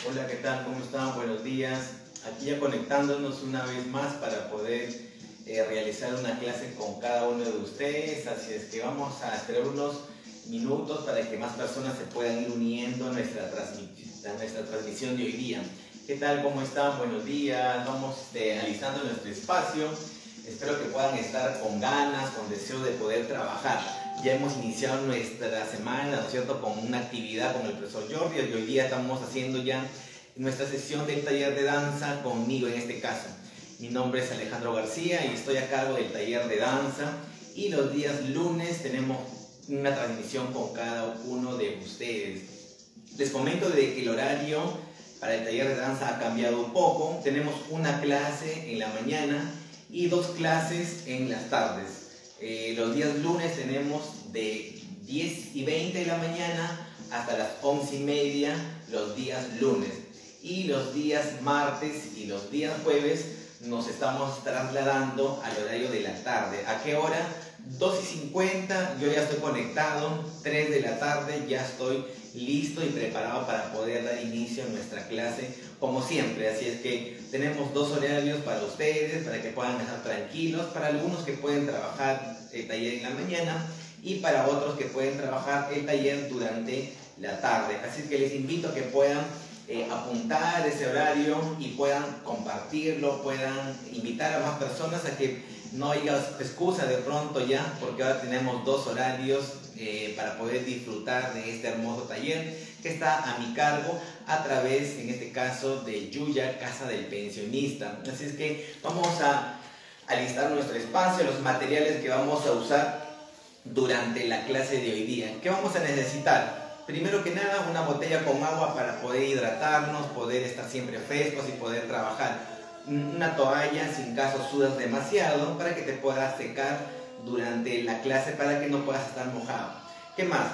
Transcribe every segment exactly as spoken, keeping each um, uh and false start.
Hola, ¿qué tal? ¿Cómo están? Buenos días. Aquí ya conectándonos una vez más para poder eh, realizar una clase con cada uno de ustedes. Así es que vamos a esperar unos minutos para que más personas se puedan ir uniendo a nuestra, transmisión, a nuestra transmisión de hoy día. ¿Qué tal? ¿Cómo están? Buenos días. Vamos este, alistando nuestro espacio. Espero que puedan estar con ganas, con deseo de poder trabajar. Ya hemos iniciado nuestra semana, ¿no es cierto?, con una actividad con el profesor Jordi, y hoy día estamos haciendo ya nuestra sesión del taller de danza conmigo en este caso. Mi nombre es Alejandro García y estoy a cargo del taller de danza, y los días lunes tenemos una transmisión con cada uno de ustedes. Les comento de que el horario para el taller de danza ha cambiado un poco. Tenemos una clase en la mañana y dos clases en las tardes. Eh, los días lunes tenemos de diez y veinte de la mañana hasta las once y media los días lunes, y los días martes y los días jueves nos estamos trasladando al horario de la tarde. ¿A qué hora? dos y cincuenta, yo ya estoy conectado. Tres de la tarde ya estoy listo y preparado para poder dar inicio a nuestra clase como siempre. Así es que tenemos dos horarios para ustedes, para que puedan estar tranquilos, para algunos que pueden trabajar el taller en la mañana y para otros que pueden trabajar el taller durante la tarde. Así es que les invito a que puedan eh, apuntar ese horario y puedan compartirlo, puedan invitar a más personas a que no haya excusa de pronto ya, porque ahora tenemos dos horarios eh, para poder disfrutar de este hermoso taller que está a mi cargo a través, en este caso, de Yuya, Casa del Pensionista. Así es que vamos a alistar nuestro espacio, los materiales que vamos a usar durante la clase de hoy día. ¿Qué vamos a necesitar? Primero que nada, una botella con agua para poder hidratarnos, poder estar siempre frescos y poder trabajar. Una toalla, sin caso sudas demasiado, para que te puedas secar durante la clase, para que no puedas estar mojado. ¿Qué más?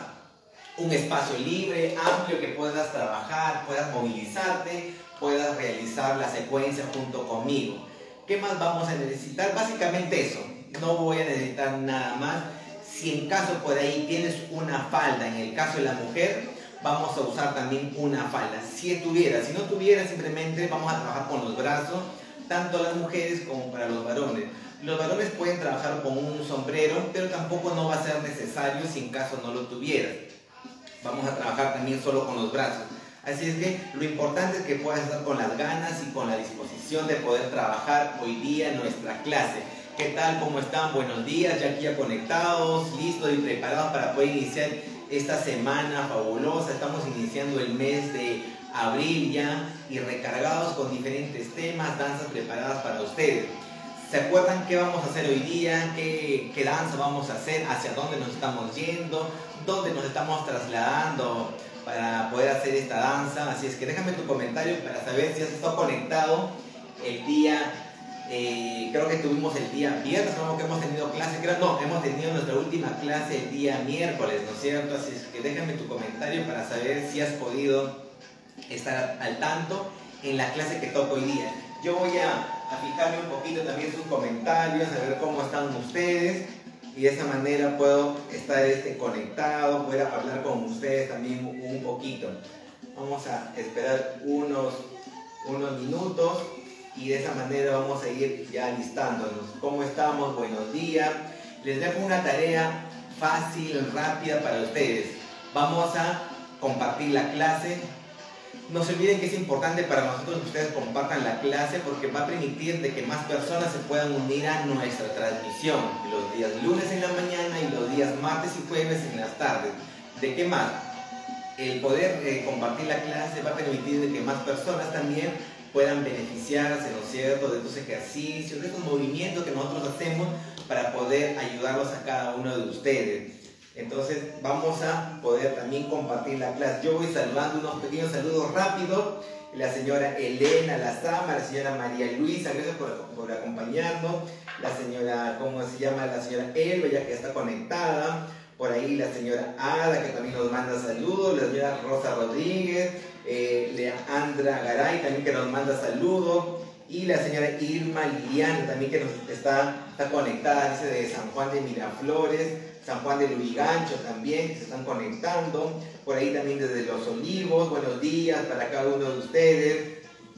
Un espacio libre, amplio, que puedas trabajar, puedas movilizarte, puedas realizar la secuencia junto conmigo. ¿Qué más vamos a necesitar? Básicamente eso. No voy a necesitar nada más. Si en caso por ahí tienes una falda, en el caso de la mujer, vamos a usar también una falda. Si tuviera, si no tuviera, simplemente vamos a trabajar con los brazos, tanto las mujeres como para los varones. Los varones pueden trabajar con un sombrero, pero tampoco no va a ser necesario si en caso no lo tuvieras. Vamos a trabajar también solo con los brazos. Así es que lo importante es que puedas estar con las ganas y con la disposición de poder trabajar hoy día en nuestra clase. ¿Qué tal? ¿Cómo están? Buenos días, ya aquí ya conectados, listos y preparados para poder iniciar esta semana fabulosa. Estamos iniciando el mes de abril ya y recargados con diferentes temas, danzas preparadas para ustedes. ¿Se acuerdan qué vamos a hacer hoy día? ¿Qué, qué danza vamos a hacer? ¿Hacia dónde nos estamos yendo? ¿Dónde nos estamos trasladando para poder hacer esta danza? Así es que déjame tu comentario para saber si has estado conectado el día. Eh, creo que tuvimos el día viernes, creo que hemos tenido clase, creo, no, hemos tenido nuestra última clase el día miércoles, ¿no es cierto? Así es que déjame tu comentario para saber si has podido estar al tanto en la clase que toca hoy día. Yo voy a, a fijarme un poquito también sus comentarios, a ver cómo están ustedes, y de esa manera puedo estar este, conectado, poder hablar con ustedes también un, un poquito. Vamos a esperar unos, unos minutos. Y de esa manera vamos a ir ya listándonos. ¿Cómo estamos? Buenos días. Les dejo una tarea fácil, rápida para ustedes. Vamos a compartir la clase. No se olviden que es importante para nosotros que ustedes compartan la clase, porque va a permitir de que más personas se puedan unir a nuestra transmisión. Los días lunes en la mañana y los días martes y jueves en las tardes. ¿De qué más? El poder eh, compartir la clase va a permitir de que más personas también puedan beneficiarse, ¿no es cierto?, de estos ejercicios, de estos movimientos que nosotros hacemos para poder ayudarlos a cada uno de ustedes. Entonces vamos a poder también compartir la clase. Yo voy saludando unos pequeños saludos rápidos. La señora Elena Lazama, la señora María Luisa, gracias por, por acompañarnos. La señora, ¿cómo se llama? La señora Elba, ya que está conectada. Por ahí la señora Ada, que también nos manda saludos. La señora Rosa Rodríguez. Eh, Leandra Garay también, que nos manda saludos, y la señora Irma Liliana también, que nos está, está conectada, dice de San Juan de Miraflores, San Juan de Lurigancho también, que se están conectando, por ahí también desde Los Olivos. vivos, buenos días para cada uno de ustedes.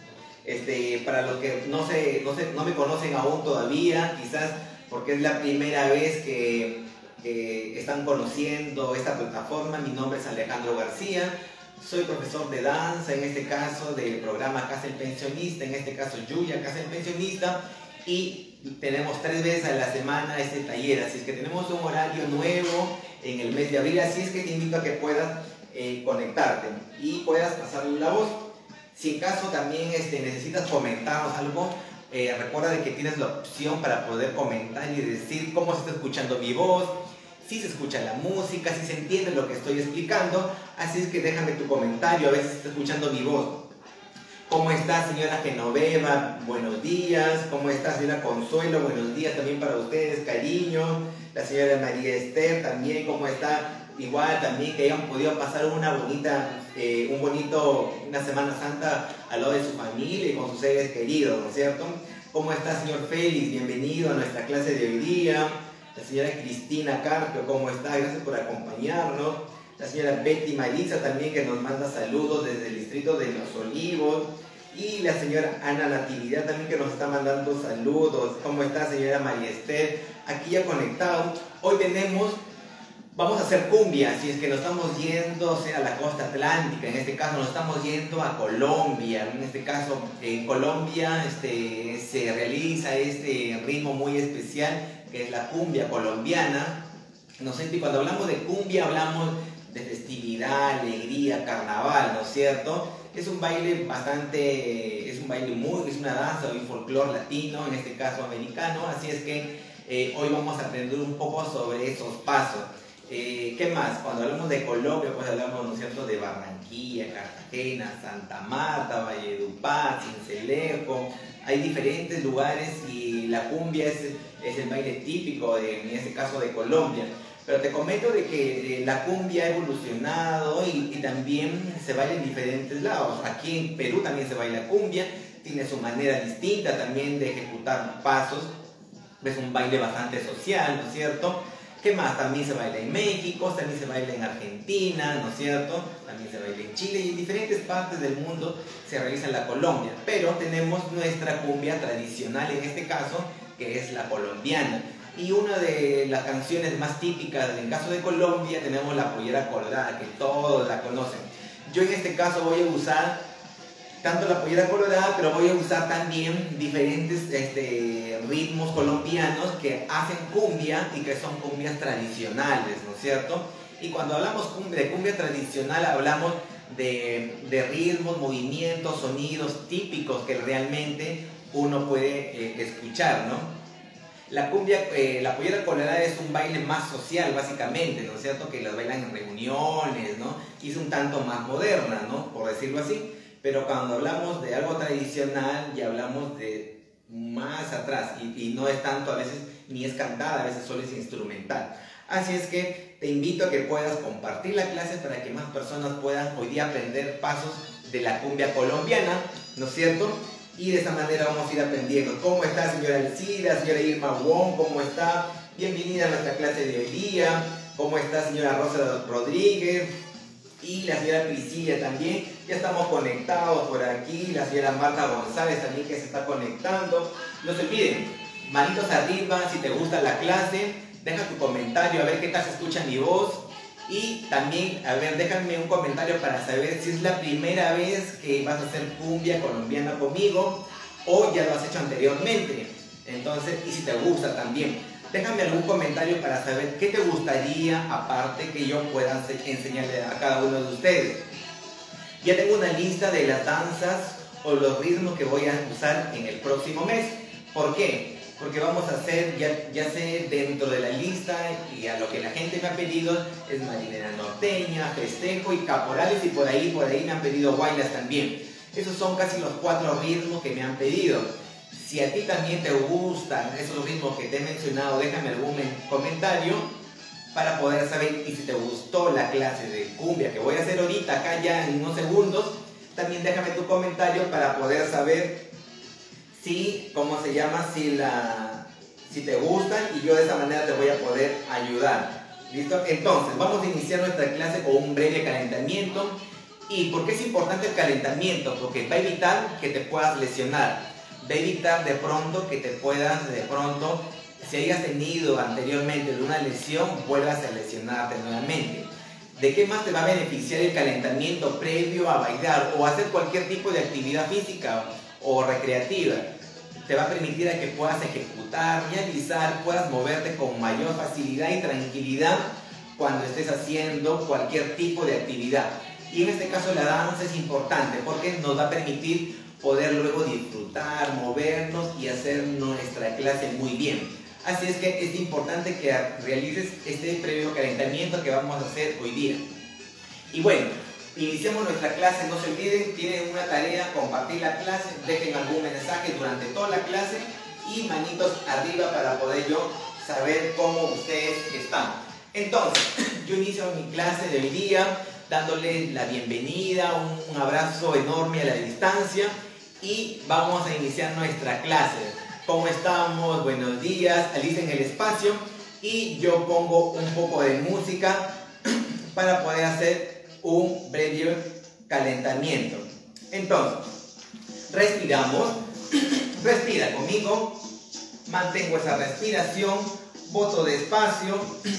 Este, para los que no, se, no, se, no me conocen aún todavía, quizás porque es la primera vez que, que están conociendo esta plataforma, mi nombre es Alejandro García, soy profesor de danza, en este caso del programa Casa del Pensionista, en este caso Yuya Casa del Pensionista, y tenemos tres veces a la semana este taller, así es que tenemos un horario nuevo en el mes de abril, así es que te invito a que puedas eh, conectarte y puedas pasarle la voz. Si en caso también este, necesitas comentarnos algo, eh, recuerda de que tienes la opción para poder comentar y decir cómo se está escuchando mi voz, si se escucha la música, si se entiende lo que estoy explicando, así es que déjame tu comentario, a ver si se está escuchando mi voz. ¿Cómo está, señora Genoveva? Buenos días. ¿Cómo está, señora Consuelo? Buenos días también para ustedes, cariño. La señora María Esther también, ¿cómo está? Igual también que hayan podido pasar una bonita, eh, un bonito, una Semana Santa al lado de su familia y con sus seres queridos, ¿no es cierto? ¿Cómo está, señor Félix? Bienvenido a nuestra clase de hoy día. La señora Cristina Carpio, ¿cómo está? Gracias por acompañarnos. La señora Betty Marisa también, que nos manda saludos desde el distrito de Los Olivos. Y la señora Ana Natividad también, que nos está mandando saludos. ¿Cómo está, señora María Esther? Aquí ya conectado. Hoy tenemos, vamos a hacer cumbia, si es que nos estamos yendo, o sea, a la costa atlántica. En este caso nos estamos yendo a Colombia. En este caso, en Colombia este, se realiza este ritmo muy especial, que es la cumbia colombiana. ¿No sé? Y cuando hablamos de cumbia hablamos de festividad, alegría, carnaval, ¿no es cierto? Es un baile bastante, es un baile muy, es una danza, un folclore latino, en este caso americano, así es que eh, hoy vamos a aprender un poco sobre esos pasos. Eh, ¿Qué más? Cuando hablamos de Colombia, pues hablamos, ¿no es cierto?, de Barranquilla, Cartagena, Santa Marta, Valledupar, Sincelejo. Hay diferentes lugares y la cumbia es, es el baile típico, de, en este caso, de Colombia. Pero te comento de que eh, la cumbia ha evolucionado y, y también se baila en diferentes lados. Aquí en Perú también se baila cumbia, tiene su manera distinta también de ejecutar pasos. Es un baile bastante social, ¿no es cierto? ¿Qué más? También se baila en México, también se baila en Argentina, ¿no es cierto? También se baila en Chile y en diferentes partes del mundo se realiza la Colombia. Pero tenemos nuestra cumbia tradicional en este caso, que es la colombiana. Y una de las canciones más típicas en el caso de Colombia tenemos la pollera colorada, que todos la conocen. Yo en este caso voy a usar tanto la pollera colorada, pero voy a usar también diferentes este, ritmos colombianos que hacen cumbia y que son cumbias tradicionales, ¿no es cierto? Y cuando hablamos cumbia, de cumbia tradicional hablamos de, de ritmos, movimientos, sonidos típicos que realmente uno puede eh, escuchar, ¿no? La cumbia, eh, la pollera colorada es un baile más social, básicamente, ¿no es cierto? Que las bailan en reuniones, ¿no? Y es un tanto más moderna, ¿no? Por decirlo así. Pero cuando hablamos de algo tradicional, ya hablamos de más atrás. Y, y no es tanto a veces, ni es cantada, a veces solo es instrumental. Así es que te invito a que puedas compartir la clase para que más personas puedan hoy día aprender pasos de la cumbia colombiana, ¿no es cierto? Y de esa manera vamos a ir aprendiendo. ¿Cómo está, señora Elcida, señora Irma Wong? ¿Cómo está? Bienvenida a nuestra clase de hoy día. ¿Cómo está, señora Rosa Rodríguez? Y la señora Priscilla también. Ya estamos conectados por aquí. La señora Marta González también, que se está conectando. No se olviden, manitos arriba si te gusta la clase. Deja tu comentario a ver qué tal se escucha mi voz. Y también, a ver, déjame un comentario para saber si es la primera vez que vas a hacer cumbia colombiana conmigo o ya lo has hecho anteriormente. Entonces, y si te gusta también, déjame algún comentario para saber qué te gustaría, aparte que yo pueda enseñarle a cada uno de ustedes. Ya tengo una lista de las danzas o los ritmos que voy a usar en el próximo mes. ¿Por qué? Porque vamos a hacer, ya, ya sé, dentro de la lista y a lo que la gente me ha pedido es marinera norteña, festejo y caporales, y por ahí, por ahí me han pedido guaylas también. Esos son casi los cuatro ritmos que me han pedido. Si a ti también te gustan esos ritmos que te he mencionado, déjame algún comentario para poder saber. Y si te gustó la clase de cumbia que voy a hacer ahorita, acá ya en unos segundos, también déjame tu comentario para poder saber si, ¿cómo se llama? Si, la, si te gustan, y yo de esa manera te voy a poder ayudar. ¿Listo? Entonces, vamos a iniciar nuestra clase con un breve calentamiento ¿Y por qué es importante el calentamiento? Porque va a evitar que te puedas lesionar, va a evitar de pronto que te puedas, de pronto, si hayas tenido anteriormente una lesión, vuelvas a lesionarte nuevamente. ¿De qué más te va a beneficiar el calentamiento previo a bailar o hacer cualquier tipo de actividad física o recreativa? Te va a permitir a que puedas ejecutar, realizar, puedas moverte con mayor facilidad y tranquilidad cuando estés haciendo cualquier tipo de actividad. Y en este caso la danza es importante porque nos va a permitir poder luego disfrutar, movernos y hacer nuestra clase muy bien. Así es que es importante que realices este previo calentamiento que vamos a hacer hoy día. Y bueno, iniciamos nuestra clase. No se olviden, tienen una tarea, compartir la clase, dejen algún mensaje durante toda la clase y manitos arriba para poder yo saber cómo ustedes están. Entonces, yo inicio mi clase de hoy día dándoles la bienvenida, un, un abrazo enorme a la distancia y vamos a iniciar nuestra clase. ¿Cómo estamos? Buenos días. Alicen el espacio y yo pongo un poco de música para poder hacer un breve calentamiento. Entonces, respiramos. Respira conmigo. Mantengo esa respiración. Boto despacio.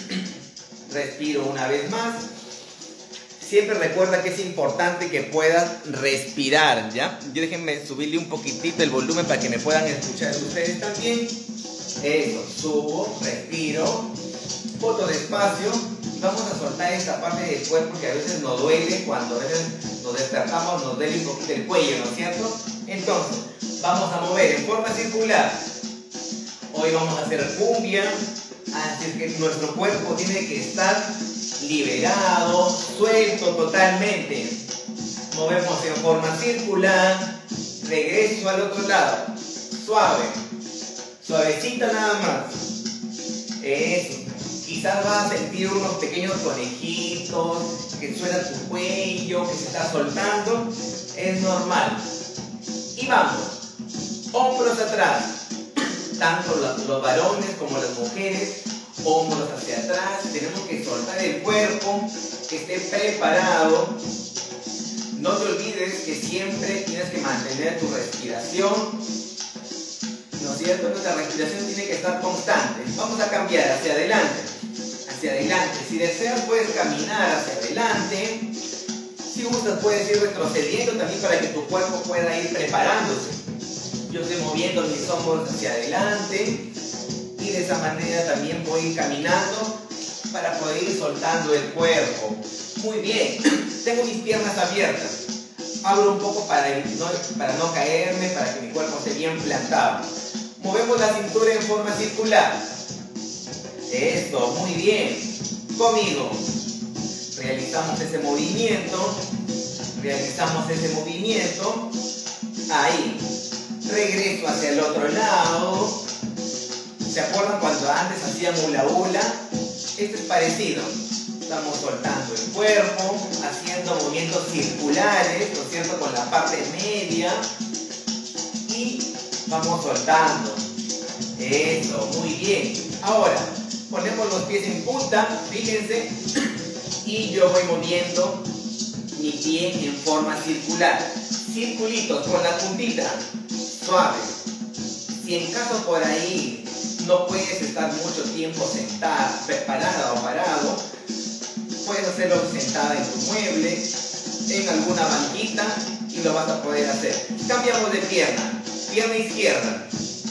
Respiro una vez más. Siempre recuerda que es importante que puedas respirar, ¿ya? Yo déjenme subirle un poquitito el volumen para que me puedan escuchar ustedes también. Eso, subo, respiro, boto despacio y vamos a soltar esta parte del cuerpo que a veces nos duele, cuando a veces nos despertamos nos duele un poquito el cuello, ¿no es cierto? Entonces, vamos a mover en forma circular. Hoy vamos a hacer cumbia, así que nuestro cuerpo tiene que estar liberado, suelto totalmente. Movemos en forma circular, regreso al otro lado, suave, suavecita nada más. Eso, quizás vas a sentir unos pequeños conejitos, que suena tu cuello, que se está soltando, es normal. Y vamos, hombros atrás, tanto los, los varones como las mujeres, hombros hacia atrás, tenemos que soltar el cuerpo, que esté preparado. No te olvides que siempre tienes que mantener tu respiración, ¿no es cierto? Nuestra respiración tiene que estar constante. Vamos a cambiar hacia adelante, hacia adelante. Si deseas puedes caminar hacia adelante, si gustas puedes ir retrocediendo también para que tu cuerpo pueda ir preparándose. Yo estoy moviendo mis hombros hacia adelante. Y de esa manera también voy caminando para poder ir soltando el cuerpo. Muy bien, tengo mis piernas abiertas. Abro un poco para no, para no caerme, para que mi cuerpo esté bien plantado. Movemos la cintura en forma circular. Esto, muy bien. Conmigo. Realizamos ese movimiento. Realizamos ese movimiento. Ahí. Regreso hacia el otro lado. ¿Se acuerdan cuando antes hacíamos hula hula? Esto es parecido. Estamos soltando el cuerpo, haciendo movimientos circulares, ¿no es cierto? Con la parte media. Y vamos soltando. Eso, muy bien. Ahora, ponemos los pies en punta, fíjense. Y yo voy moviendo mi pie en forma circular. Circulitos con la puntita. Suave. Si en caso por ahí no puedes estar mucho tiempo sentado, parado o parado, puedes hacerlo sentada en tu mueble, en alguna banquita y lo vas a poder hacer. Cambiamos de pierna, pierna izquierda.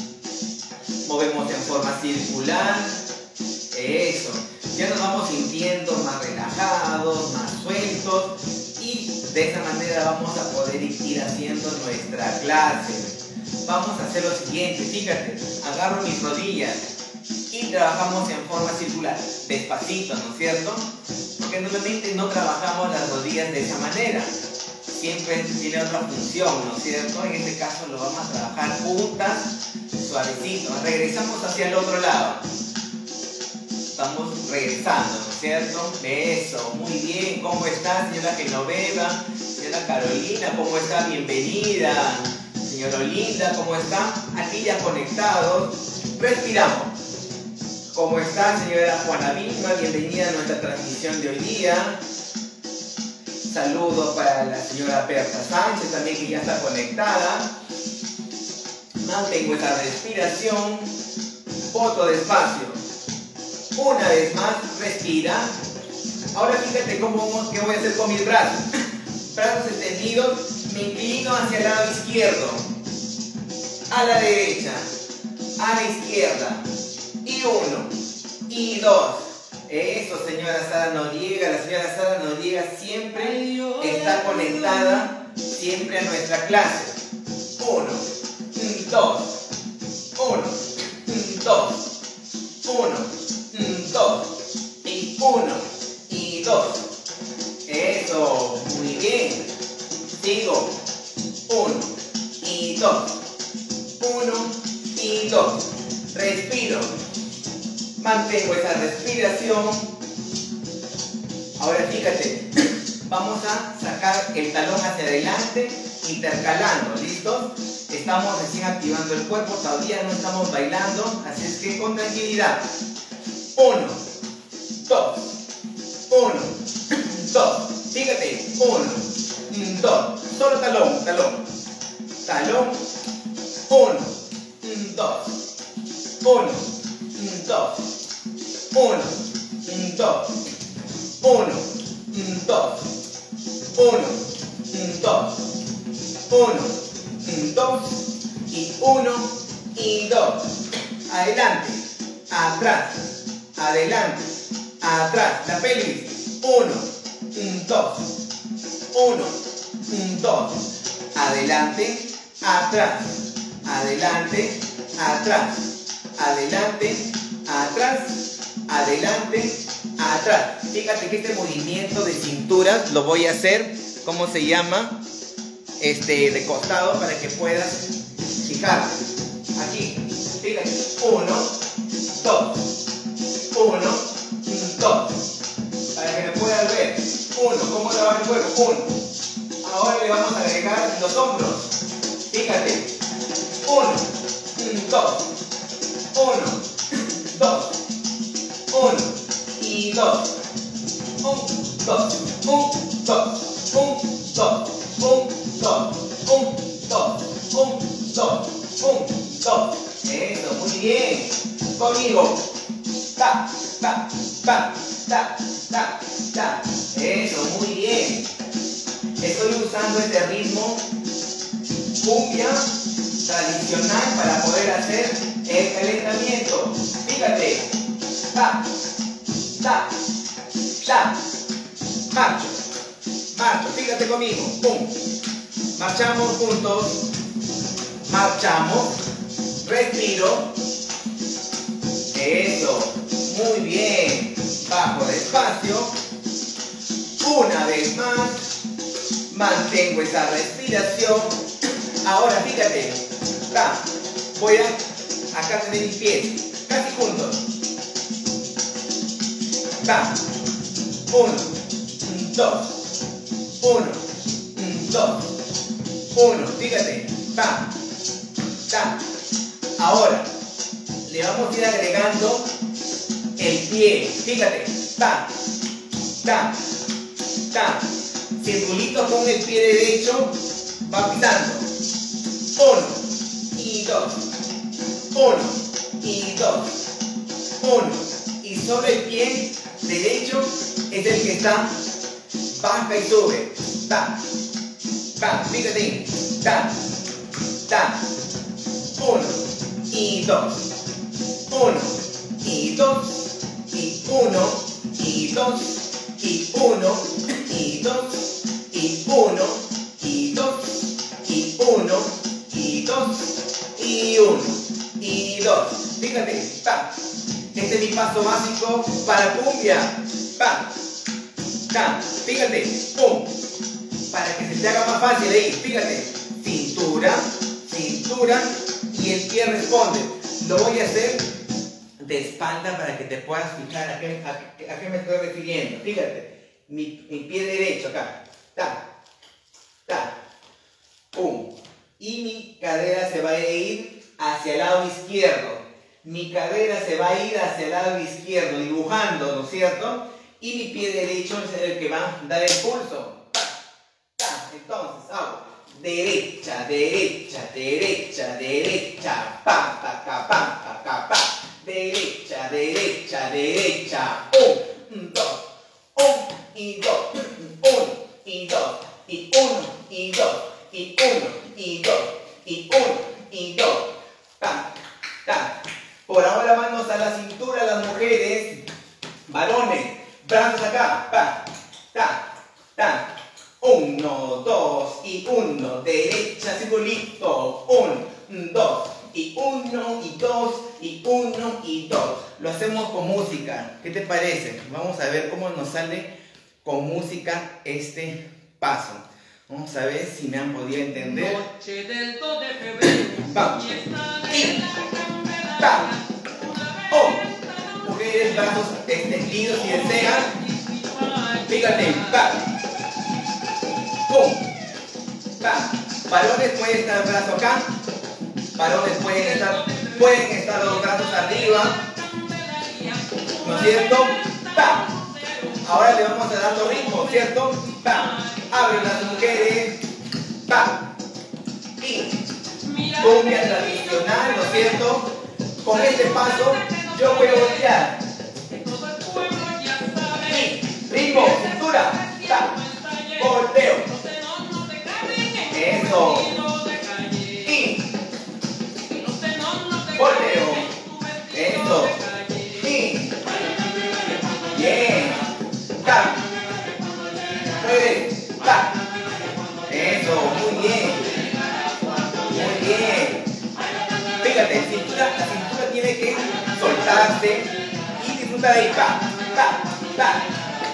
Movemos en forma circular. Eso. Ya nos vamos sintiendo más relajados, más sueltos y de esa manera vamos a poder ir haciendo nuestra clase. Vamos a hacer lo siguiente, fíjate, agarro mis rodillas y trabajamos en forma circular, despacito, ¿no es cierto? Porque normalmente no trabajamos las rodillas de esa manera, siempre tiene otra función, ¿no es cierto? En este caso lo vamos a trabajar juntas, suavecito. Regresamos hacia el otro lado, estamos regresando, ¿no es cierto? Eso, muy bien. ¿Cómo está, señora Genoveva? Señora Carolina, ¿cómo está? Bienvenida. Señora Olinda, ¿cómo está? Aquí ya conectados. Respiramos. ¿Cómo está, señora Juana Vilma? Bienvenida a nuestra transmisión de hoy día. saludo para la señora Berta Sánchez también, que ya está conectada. Mantengo esa respiración. Boto despacio. Una vez más, respira. Ahora fíjate cómo que voy a hacer con mis brazos. Brazos extendidos, me inclino hacia el lado izquierdo. A la derecha. A la izquierda. Y uno. Y dos. Eso, señora Sara Noriega. La señora Sara Noriega siempre está conectada, siempre a nuestra clase. Uno, dos, uno, dos, uno, dos, y uno, y dos. Eso, muy bien. Sigo. Uno, y dos, uno, y dos. Respiro. Mantengo esa respiración. Ahora fíjate, vamos a sacar el talón hacia adelante, intercalando, ¿listos? Estamos recién activando el cuerpo, todavía no estamos bailando, así es que con tranquilidad. Uno, dos, uno, dos, fíjate, uno, dos, solo talón, talón, talón, uno, dos, uno, dos, uno, dos, uno, dos, uno, dos, uno, dos, y uno, y dos. Adelante, atrás, adelante, atrás. La pelvis. Uno, dos, uno, dos. Adelante, atrás, adelante, atrás. Adelante, atrás, adelante, atrás. Fíjate que este movimiento de cintura lo voy a hacer, ¿cómo se llama? Este, de costado, para que puedas fijar. Aquí, fíjate, uno, dos, uno, dos. Para que me puedas ver. Uno, ¿cómo trabaja el cuerpo? Uno. Ahora le vamos a agregar los hombros. Fíjate, uno, dos. Uno, dos, uno, y dos, un, dos, un, dos, un, dos, un, dos, un, dos, un, dos, un, dos. Eso, muy bien. Conmigo. Ta, ta, ta, ta, ta, ta. Eso, muy bien. Estoy usando este ritmo cumbia tradicional para poder hacer el calentamiento. Fíjate. Ta, ta, ta. Marcho. Marcho. Fíjate conmigo. Pum. Marchamos juntos. Marchamos. Respiro. Eso. Muy bien. Bajo despacio. Una vez más. Mantengo esa respiración. Ahora fíjate. Ta. Voy a acá tener mis pies, casi juntos. Ta. Uno, dos, uno, dos, uno. Fíjate. Ta. Ta. Ahora, le vamos a ir agregando el pie. Fíjate. Ta. Ta. Ta. Circulito con el pie derecho. Va pisando. Uno y dos. Uno y dos. Uno. Y solo el pie derecho es el que está baja y sube. Ta. Ta. Fíjate. Ta. Ta. Uno y dos. Uno y dos. Y uno y dos. Y uno y dos. Y uno y dos. Y uno y dos. Y uno y dos. Fíjate. Ta. Este es mi paso básico para cumbia. Pa. Ta. Fíjate. Pum. Para que se te haga más fácil ahí. Fíjate. Cintura. Cintura. Y el pie responde. Lo voy a hacer de espalda para que te puedas fijar a qué, a, a qué me estoy refiriendo. Fíjate. Mi, mi pie derecho acá. Ta. Ta. Pum. Y mi cadera se va a ir hacia el lado izquierdo. Mi cadera se va a ir hacia el lado izquierdo, dibujando, ¿no es cierto? Y mi pie derecho es el que va a dar el pulso. Entonces hago derecha, derecha, derecha, derecha, pam, pa, ca, pam, pa, ca, pam. Derecha, derecha, derecha. Un, dos, un y dos, un y dos, y uno y dos, y uno y dos, y uno y dos. Pam, pam. Por ahora manos a la cintura las mujeres. Varones, brazos acá, pa, ta, ta. Uno, dos y uno. Derecha, circulito. Un, dos y uno y dos y uno y dos. Lo hacemos con música. ¿Qué te parece? Vamos a ver cómo nos sale con música este paso. Vamos a ver si me han podido entender. Noche del dos de febrero. Vamos. Y, ta. Oh. Mujeres, brazos extendidos si desean. Fíjate. Pa. Pum. Pa. Varones pueden estar el brazo acá. Varones pueden estar, pueden estar los brazos arriba. ¿No es cierto? Pa. Ahora le vamos a dar otro ritmo, ¿cierto? Pa. Abren las mujeres. Pa. Y cumbia tradicional, ¿no es cierto? Con este paso yo voy a voltear. Y ritmo, cintura. Pa. Volteo. Eso. Y volteo. Eso. Y bien. Ta. Mueve. Ta. Eso. Muy bien. Muy bien. Fíjate, cintura, la cintura tiene que soltarse y disfrutar ahí. Pa. Ta. Ta.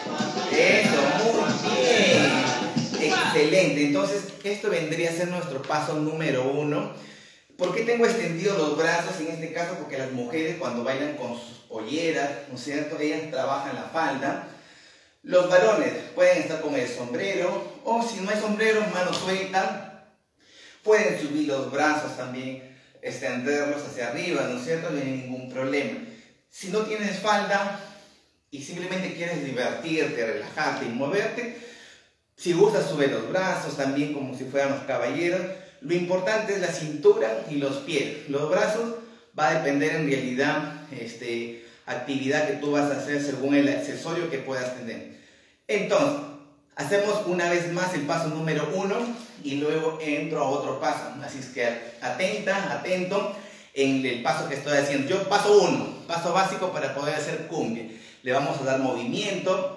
Eso. Muy bien. Excelente. Entonces, esto vendría a ser nuestro paso número uno. ¿Por qué tengo extendidos los brazos en este caso? Porque las mujeres cuando bailan con sus polleras, ¿no es cierto? Ellas trabajan la falda. Los varones pueden estar con el sombrero o si no hay sombrero, mano suelta. Pueden subir los brazos también, extenderlos hacia arriba, ¿no es cierto? No hay ningún problema. Si no tienes falda y simplemente quieres divertirte, relajarte y moverte, si gustas sube los brazos también como si fueran los caballeros. Lo importante es la cintura y los pies. Los brazos va a depender en realidad este, actividad que tú vas a hacer según el accesorio que puedas tener. Entonces, hacemos una vez más el paso número uno y luego entro a otro paso. Así es que atenta, atento en el paso que estoy haciendo. Yo paso uno, paso básico para poder hacer cumbia. Le vamos a dar movimiento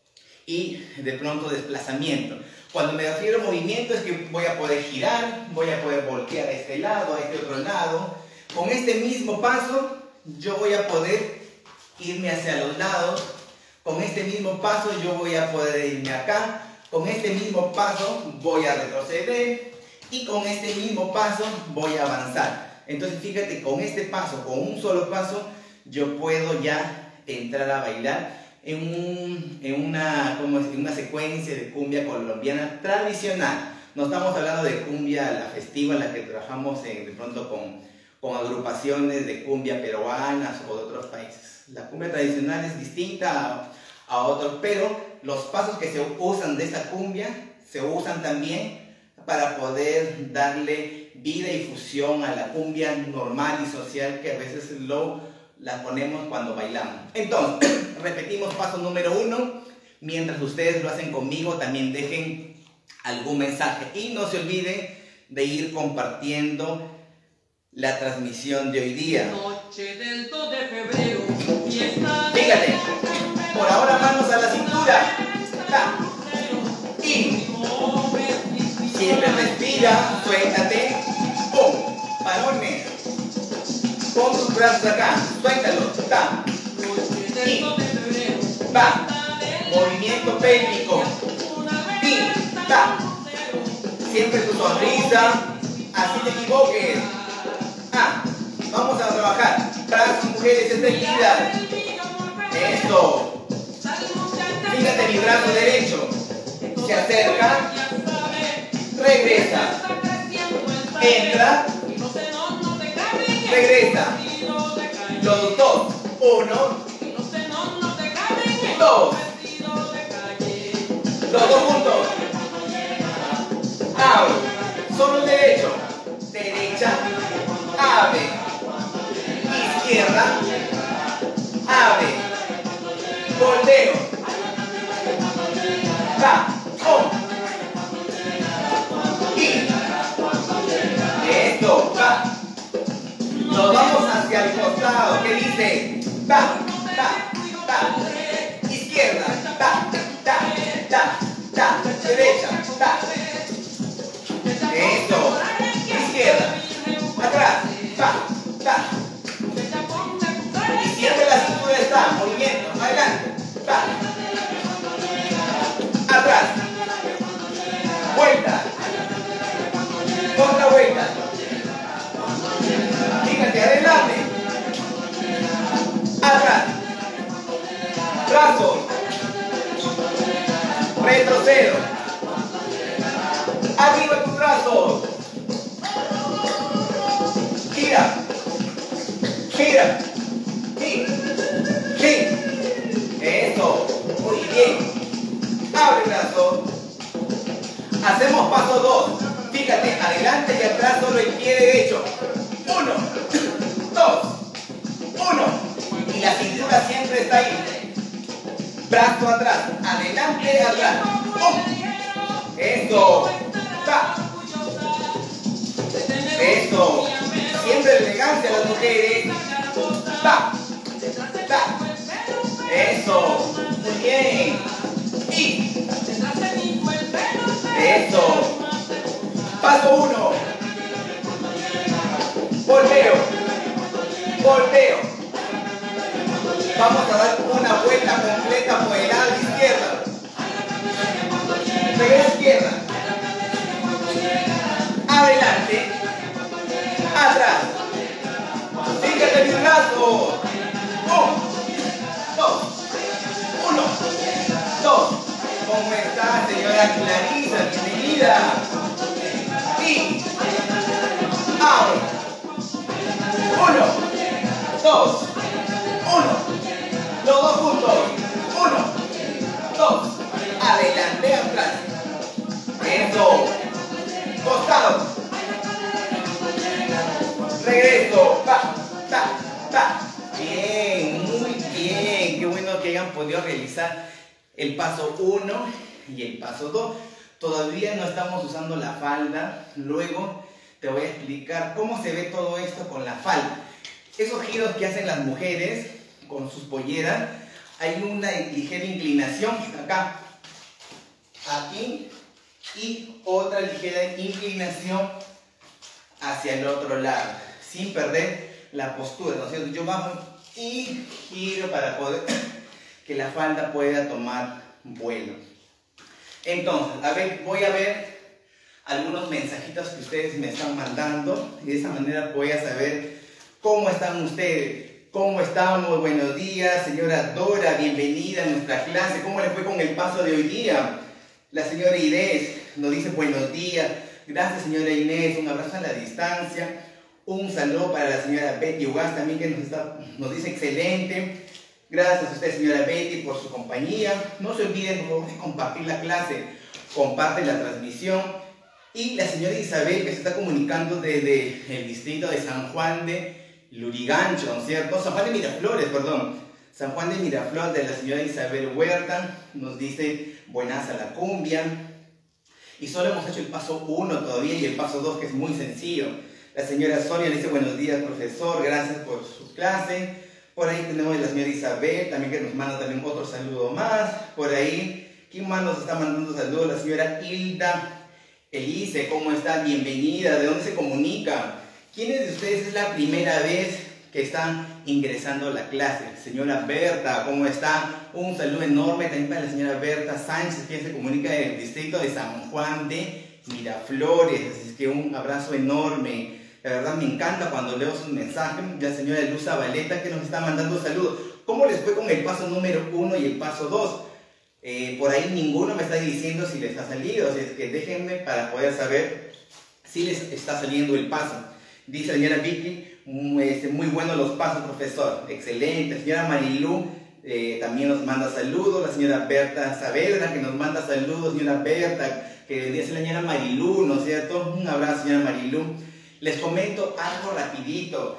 y de pronto desplazamiento. Cuando me refiero a movimiento es que voy a poder girar, voy a poder voltear a este lado, a este otro lado. Con este mismo paso yo voy a poder irme hacia los lados. Con este mismo paso yo voy a poder irme acá. Con este mismo paso voy a retroceder. Y con este mismo paso voy a avanzar. Entonces fíjate, con este paso, con un solo paso, yo puedo ya entrar a bailar en, un, en, una, como es, en una secuencia de cumbia colombiana tradicional. No estamos hablando de cumbia la festiva, en la que trabajamos en, de pronto con, con agrupaciones de cumbia peruanas o de otros países. La cumbia tradicional es distinta a, a otros, pero los pasos que se usan de esta cumbia se usan también para poder darle vida y fusión a la cumbia normal y social que a veces lo la ponemos cuando bailamos. Entonces, repetimos paso número uno. Mientras ustedes lo hacen conmigo, también dejen algún mensaje. Y no se olviden de ir compartiendo la transmisión de hoy día. Noche del dos de febrero. Fíjate, por ahora manos a la cintura. Ta. Y siempre respira, suéltate. ¡Pum! Varones. Pon tus brazos acá, suéltalo, ta. Y va. Movimiento pélvico. Y ta. Siempre tu sonrisa. Así te equivoques. Ah, vamos a trabajar. Brazos, mujeres extendidas. Eso. Fíjate mi brazo derecho. Se acerca. Regresa. Entra. Regresa. Los dos. Uno. Dos. Los dos juntos. Abro. Solo derecho. Derecha. Abre. Izquierda. Abre. Volteo. Va. Oh. Y. Esto. Va. Nos vamos hacia el costado. ¿Qué dice? Va. Va. Va. Izquierda. Va. Da. Da. Da. Derecha. Da. Esto. Izquierda. Atrás. Va. Da. Y siempre la cintura está. Movimiento. Adelante. Va. Atrás. Vuelta. Otra vuelta. Fíjate, adelante. Atrás. Brazos. Retrocedo. Arriba tus brazos. Gira. Gira. Sí. Sí. Eso. Muy bien. Abre el brazo. Hacemos paso dos. Fíjate, adelante y atrás solo el pie derecho. Uno. Dos. Uno. Y la cintura siempre está ahí. Brazo atrás. Adelante, atrás. Un. Eso. Ta. Eso. Siempre elegancia a las mujeres. Ta. Ta. Eso. Muy bien. Y. Eso. Paso uno. Volteo. Volteo. Vamos a dar una vuelta completa por el lado izquierdo. Regresa izquierda. Adelante. Atrás. Fíjate mis brazos. Un. Dos. Uno. Dos. ¿Cómo está, señora Clarisa? Bienvenida. Y. Abro. Uno. Dos. Uno. Los dos juntos. Uno. Dos. Adelante, atrás. Eso. Costado. Regreso. Va. Ta. Ta. Bien. Muy bien. Qué bueno que hayan podido realizar el paso uno y el paso dos. Todavía no estamos usando la falda. Luego te voy a explicar cómo se ve todo esto con la falda. Esos giros que hacen las mujeres con sus polleras, hay una ligera inclinación acá, aquí, y otra ligera inclinación hacia el otro lado, sin perder la postura, ¿no es cierto? Yo bajo y giro para poder que la falda pueda tomar vuelo. Entonces, a ver, voy a ver algunos mensajitos que ustedes me están mandando y de esa manera voy a saber cómo están ustedes. ¿Cómo estamos? Buenos días, señora Dora, bienvenida a nuestra clase. ¿Cómo le fue con el paso de hoy día? La señora Inés nos dice buenos días. Gracias, señora Inés, un abrazo a la distancia. Un saludo para la señora Betty Ugas también que nos, está, nos dice excelente. Gracias a usted, señora Betty, por su compañía. No se olviden de compartir la clase, comparte la transmisión. Y la señora Isabel que se está comunicando desde el distrito de San Juan de Lurigancho, ¿no es cierto? San Juan de Miraflores, perdón. San Juan de Miraflores, de la señora Isabel Huerta, nos dice buenas a la cumbia. Y solo hemos hecho el paso uno todavía y el paso dos, que es muy sencillo. La señora Sonia dice buenos días, profesor, gracias por su clase. Por ahí tenemos a la señora Isabel, también que nos manda también otro saludo más. Por ahí, ¿quién más nos está mandando saludos? La señora Hilda Elise, ¿cómo está? Bienvenida. ¿De dónde se comunica? ¿Quiénes de ustedes es la primera vez que están ingresando a la clase? Señora Berta, ¿cómo está? Un saludo enorme también para la señora Berta Sánchez, que se comunica del distrito de San Juan de Miraflores. Así que un abrazo enorme. La verdad me encanta cuando leo sus mensajes. La señora Luz Zabaleta que nos está mandando saludos. ¿Cómo les fue con el paso número uno y el paso dos? Eh, por ahí ninguno me está diciendo si les ha salido. Así es que déjenme para poder saber si les está saliendo el paso. Dice la señora Vicky, muy, este, muy buenos los pasos, profesor. Excelente. Señora Marilú eh, también nos manda saludos, la señora Berta Saavedra, que nos manda saludos, señora Berta, que dice la señora Marilú, ¿no es cierto? Un abrazo, señora Marilú. Les comento algo rapidito.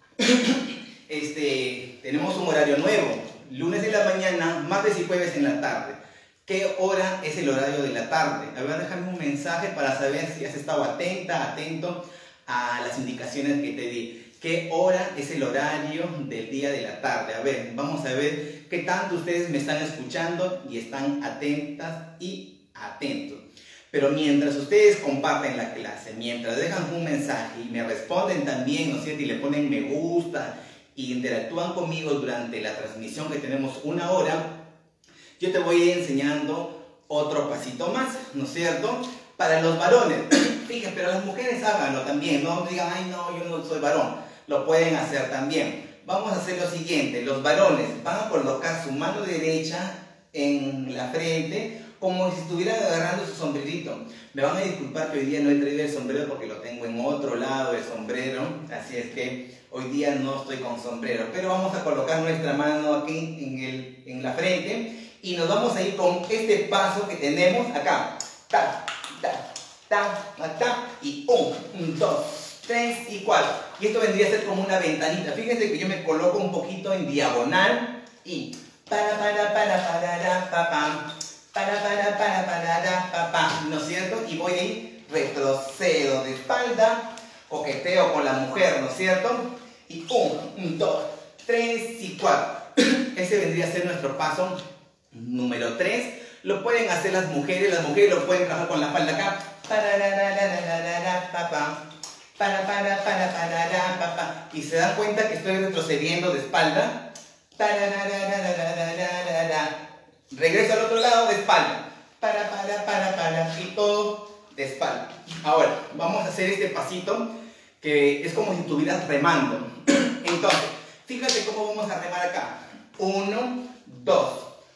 Este, tenemos un horario nuevo, lunes de la mañana, martes y jueves en la tarde. ¿Qué hora es el horario de la tarde? A ver, déjame un mensaje para saber si has estado atenta, atento a las indicaciones que te di. ¿Qué hora es el horario del día de la tarde? A ver, vamos a ver qué tanto ustedes me están escuchando y están atentas y atentos. Pero mientras ustedes comparten la clase, mientras dejan un mensaje y me responden también, ¿no es cierto? Y le ponen me gusta y interactúan conmigo durante la transmisión que tenemos una hora, yo te voy a ir enseñando otro pasito más, ¿no es cierto? Para los varones, fíjense, pero las mujeres háganlo también, no digan, ay no, yo no soy varón. Lo pueden hacer también. Vamos a hacer lo siguiente, los varones van a colocar su mano derecha en la frente como si estuvieran agarrando su sombrerito. Me van a disculpar que hoy día no he traído el sombrero porque lo tengo en otro lado el sombrero, así es que hoy día no estoy con sombrero, pero vamos a colocar nuestra mano aquí en, el, en la frente y nos vamos a ir con este paso que tenemos acá. Ta, ta, ta, ta, y un, dos, tres y cuatro. Y esto vendría a ser como una ventanita. Fíjense que yo me coloco un poquito en diagonal y para para para para pa pam, para para para para pa pam, ¿no es cierto? Y voy a ir, retrocedo de espalda, coqueteo con la mujer, ¿no es cierto? Y un, dos, tres y cuatro. Ese vendría a ser nuestro paso número tres. Lo pueden hacer las mujeres, las mujeres lo pueden trabajar con la falda acá. Para la la la la la la pa pam. Para, para, para, para, para, para, para. Y se dan cuenta que estoy retrocediendo de espalda. Para, para, para, para, para, para. Regreso al otro lado de espalda. Para, para, para, para. Y todo de espalda. Ahora, vamos a hacer este pasito que es como si estuvieras remando. Entonces, fíjate cómo vamos a remar acá. Uno, dos.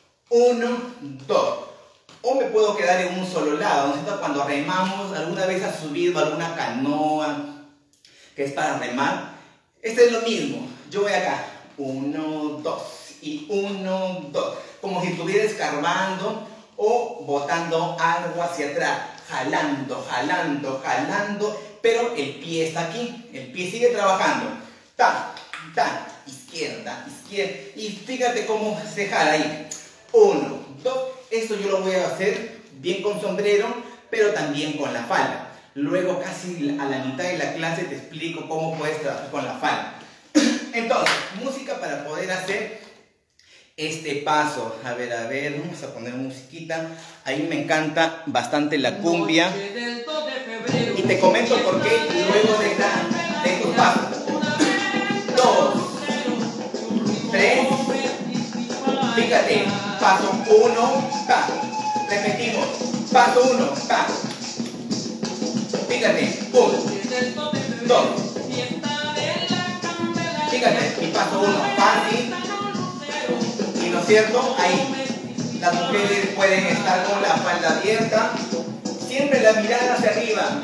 Uno, dos. O me puedo quedar en un solo lado, ¿no es cierto? Cuando remamos, alguna vez has subido alguna canoa que es para remar. Este es lo mismo. Yo voy acá. Uno, dos. Y uno, dos. Como si estuviera escarbando o botando algo hacia atrás. Jalando, jalando, jalando. Pero el pie está aquí. El pie sigue trabajando. Ta, ta. Izquierda, izquierda. Y fíjate cómo se jala ahí. Uno, dos. Esto yo lo voy a hacer bien con sombrero, pero también con la falda. Luego, casi a la mitad de la clase, te explico cómo puedes trabajar con la falda. Entonces, música para poder hacer este paso. A ver, a ver, vamos a poner musiquita. Ahí me encanta bastante la cumbia. Y te comento por qué luego de, esta, de estos pasos. Dos, tres, fíjate. Paso uno, ta. Repetimos. Paso uno, ta. Fíjate. uno, dos. Fíjate, mi paso uno, fácil. Y no es cierto, ahí las mujeres pueden estar con la falda abierta. Siempre la mirada hacia arriba.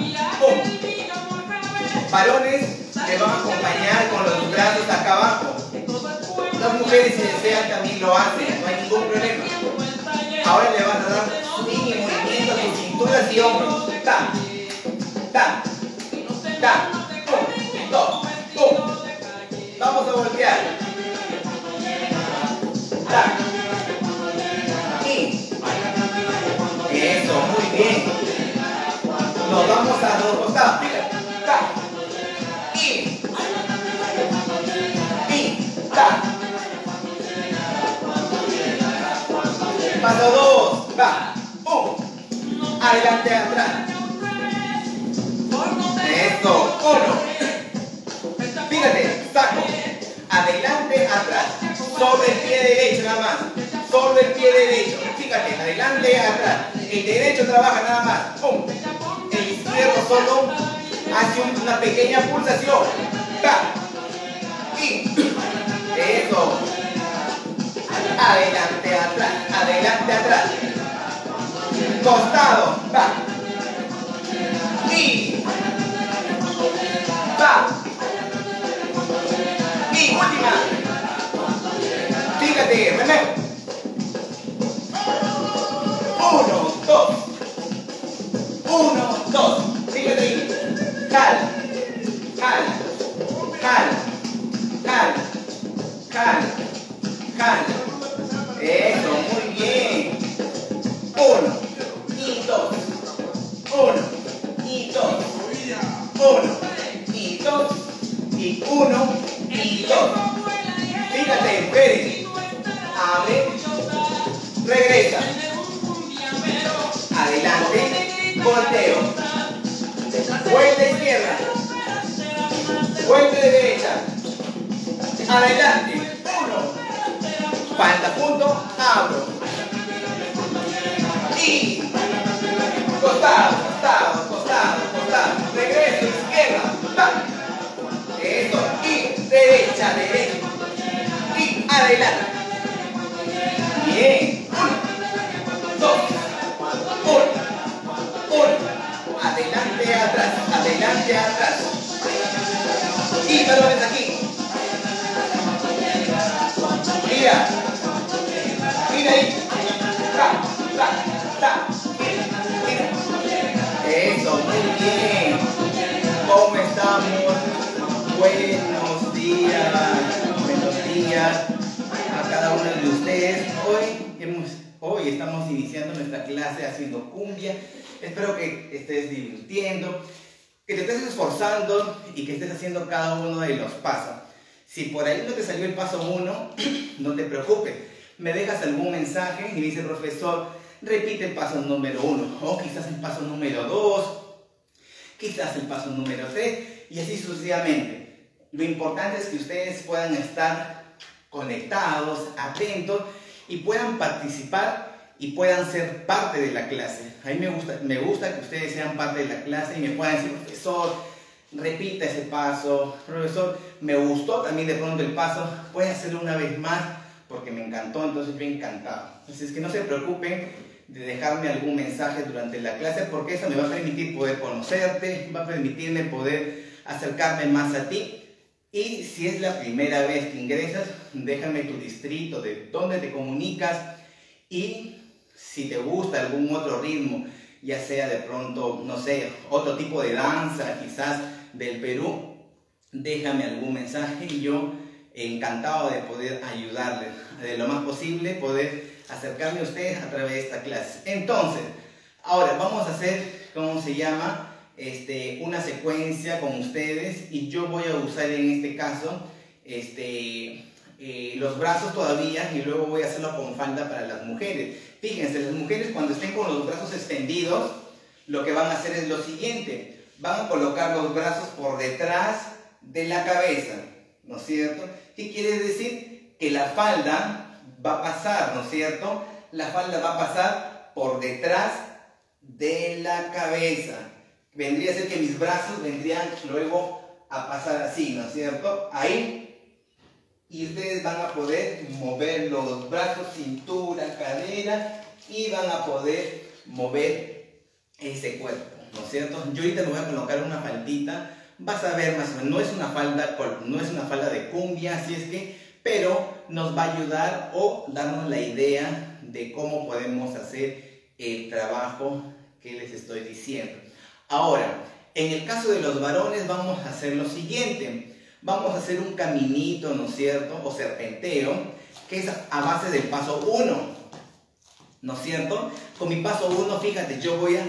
¡Pum! Varones te van a acompañar con los brazos acá abajo. Las mujeres, si desean, también lo hacen, no hay ningún problema. Ahora le van a dar swing y movimiento a sus cinturas y hombros. Ta, ta, ta, pum, dos, pum. Vamos a voltear. Ta. Y. Eso, muy bien. Nos vamos a dos costados. Ta. Y. Y. Ta. Paso dos, va, un, adelante, atrás. Eso, uno. Fíjate, saco, adelante, atrás. Sobre el pie derecho nada más. Sobre el pie derecho. Fíjate, adelante, atrás. El derecho trabaja nada más. Pum. El izquierdo solo hace una pequeña pulsación. Ta. Y. Eso. Adelante, atrás, adelante, atrás. Costado, va. Y. Va. Y última. Fíjate, remé. Jala, jala, jala, jala, jala, jala. Eso, muy bien. Uno y dos. Uno y dos. Uno y dos. Y uno y dos. Fíjate, mujeres. Abre. Regresa. Adelante. Volteo. Vuelta izquierda. Vuelta derecha. Adelante. Uno. Falta punto. Abro. Y. Costado, costado, costado, costado. Regreso. Izquierda. Va. Eso. Y derecha, derecha. Y adelante. Bien. Uno. Dos. Uno. Uno. Adelante, atrás. Adelante, atrás. Y balones aquí. Mira. Mira ahí. Tra, tra, tra. Mira. Eso, muy bien. ¿Cómo estamos? Buenos días. Buenos días a cada uno de ustedes. Hoy, hemos, hoy estamos iniciando nuestra clase haciendo cumbia. Espero que estés divirtiendo, que te estés esforzando y que estés haciendo cada uno de los pasos. Si por ahí no te salió el paso uno, no te preocupes. Me dejas algún mensaje y dice, profesor, repite el paso número uno. O quizás el paso número dos. Quizás el paso número tres. Y así sucesivamente. Lo importante es que ustedes puedan estar conectados, atentos y puedan participar y puedan ser parte de la clase. A mí me gusta, me gusta que ustedes sean parte de la clase y me puedan decir, profesor, repita ese paso, profesor, me gustó también de pronto el paso, puede hacerlo una vez más porque me encantó, entonces yo encantado. Entonces que no se preocupen de dejarme algún mensaje durante la clase porque eso me va a permitir poder conocerte, va a permitirme poder acercarme más a ti. Y si es la primera vez que ingresas, déjame tu distrito, de dónde te comunicas y si te gusta algún otro ritmo, ya sea de pronto, no sé, otro tipo de danza, quizás del Perú, déjame algún mensaje y yo encantado de poder ayudarles, de lo más posible, poder acercarme a ustedes a través de esta clase. Entonces, ahora vamos a hacer, ¿cómo se llama? Este, una secuencia con ustedes y yo voy a usar en este caso este, eh, los brazos todavía y luego voy a hacerlo con falda para las mujeres. Fíjense, las mujeres cuando estén con los brazos extendidos, lo que van a hacer es lo siguiente. Van a colocar los brazos por detrás de la cabeza, ¿no es cierto? ¿Qué quiere decir? Que la falda va a pasar, ¿no es cierto? La falda va a pasar por detrás de la cabeza. Vendría a ser que mis brazos vendrían luego a pasar así, ¿no es cierto? Ahí. Y ustedes van a poder mover los brazos, cintura, cadera y van a poder mover ese cuerpo, ¿no es cierto? Yo ahorita me voy a colocar una faldita, vas a ver más o menos, no es una falda, no es una falda de cumbia, así es que, pero nos va a ayudar o darnos la idea de cómo podemos hacer el trabajo que les estoy diciendo. Ahora, en el caso de los varones vamos a hacer lo siguiente. Vamos a hacer un caminito, ¿no es cierto? O serpenteo, que es a base del paso uno, ¿no es cierto? Con mi paso uno, fíjate, yo voy a,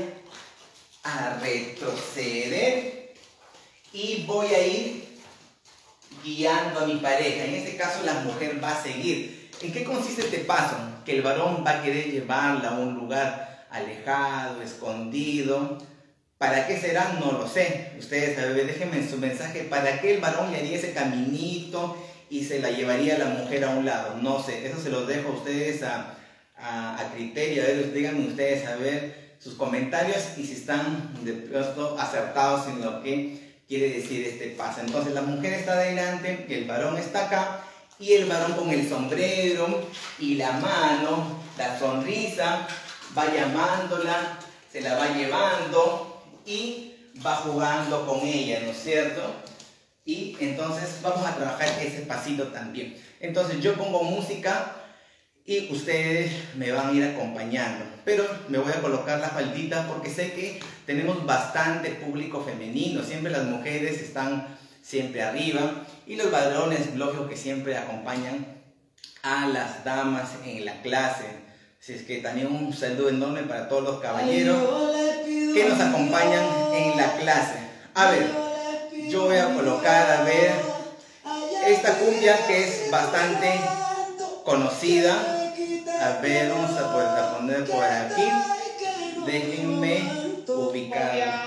a retroceder y voy a ir guiando a mi pareja. En este caso la mujer va a seguir. ¿En qué consiste este paso? Que el varón va a querer llevarla a un lugar alejado, escondido. ¿Para qué será? No lo sé. Ustedes saben, déjenme su mensaje. ¿Para qué el varón le haría ese caminito y se la llevaría a la mujer a un lado? No sé. Eso se los dejo a ustedes a, a, a criterio. A ver, díganme ustedes a ver sus comentarios y si están de pronto acertados en lo que quiere decir este paso. Entonces la mujer está adelante, el varón está acá y el varón con el sombrero y la mano, la sonrisa, va llamándola, se la va llevando y va jugando con ella, ¿no es cierto? Y entonces vamos a trabajar ese pasito también. Entonces yo pongo música y ustedes me van a ir acompañando. Pero me voy a colocar la faldita porque sé que tenemos bastante público femenino. Siempre las mujeres están siempre arriba y los varones, lógico que siempre acompañan a las damas en la clase. Así es que también un saludo enorme para todos los caballeros que nos acompañan en la clase. A ver, yo voy a colocar, a ver, esta cumbia que es bastante conocida. A ver, vamos a poner por aquí. Déjenme ubicar.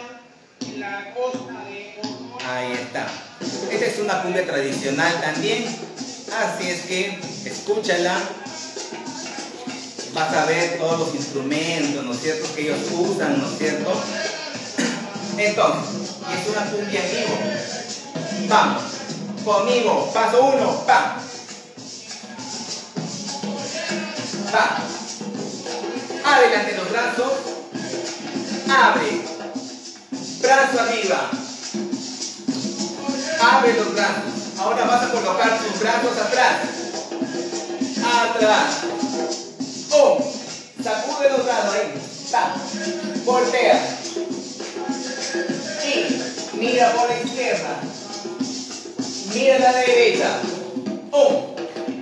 Ahí está. Esta es una cumbia tradicional también. Así es que escúchala. Vas a ver todos los instrumentos, ¿no es cierto?, que ellos usan, ¿no es cierto? Entonces, es una cumbia en vivo. Vamos, conmigo. Paso uno, pa. Pa. Adelante los brazos. Abre. Brazo arriba. Abre los brazos. Ahora vas a colocar tus brazos atrás. Atrás. Oh, sacude los brazos ahí. Pa. Voltea. Y mira por la izquierda. Mira a la derecha. Oh.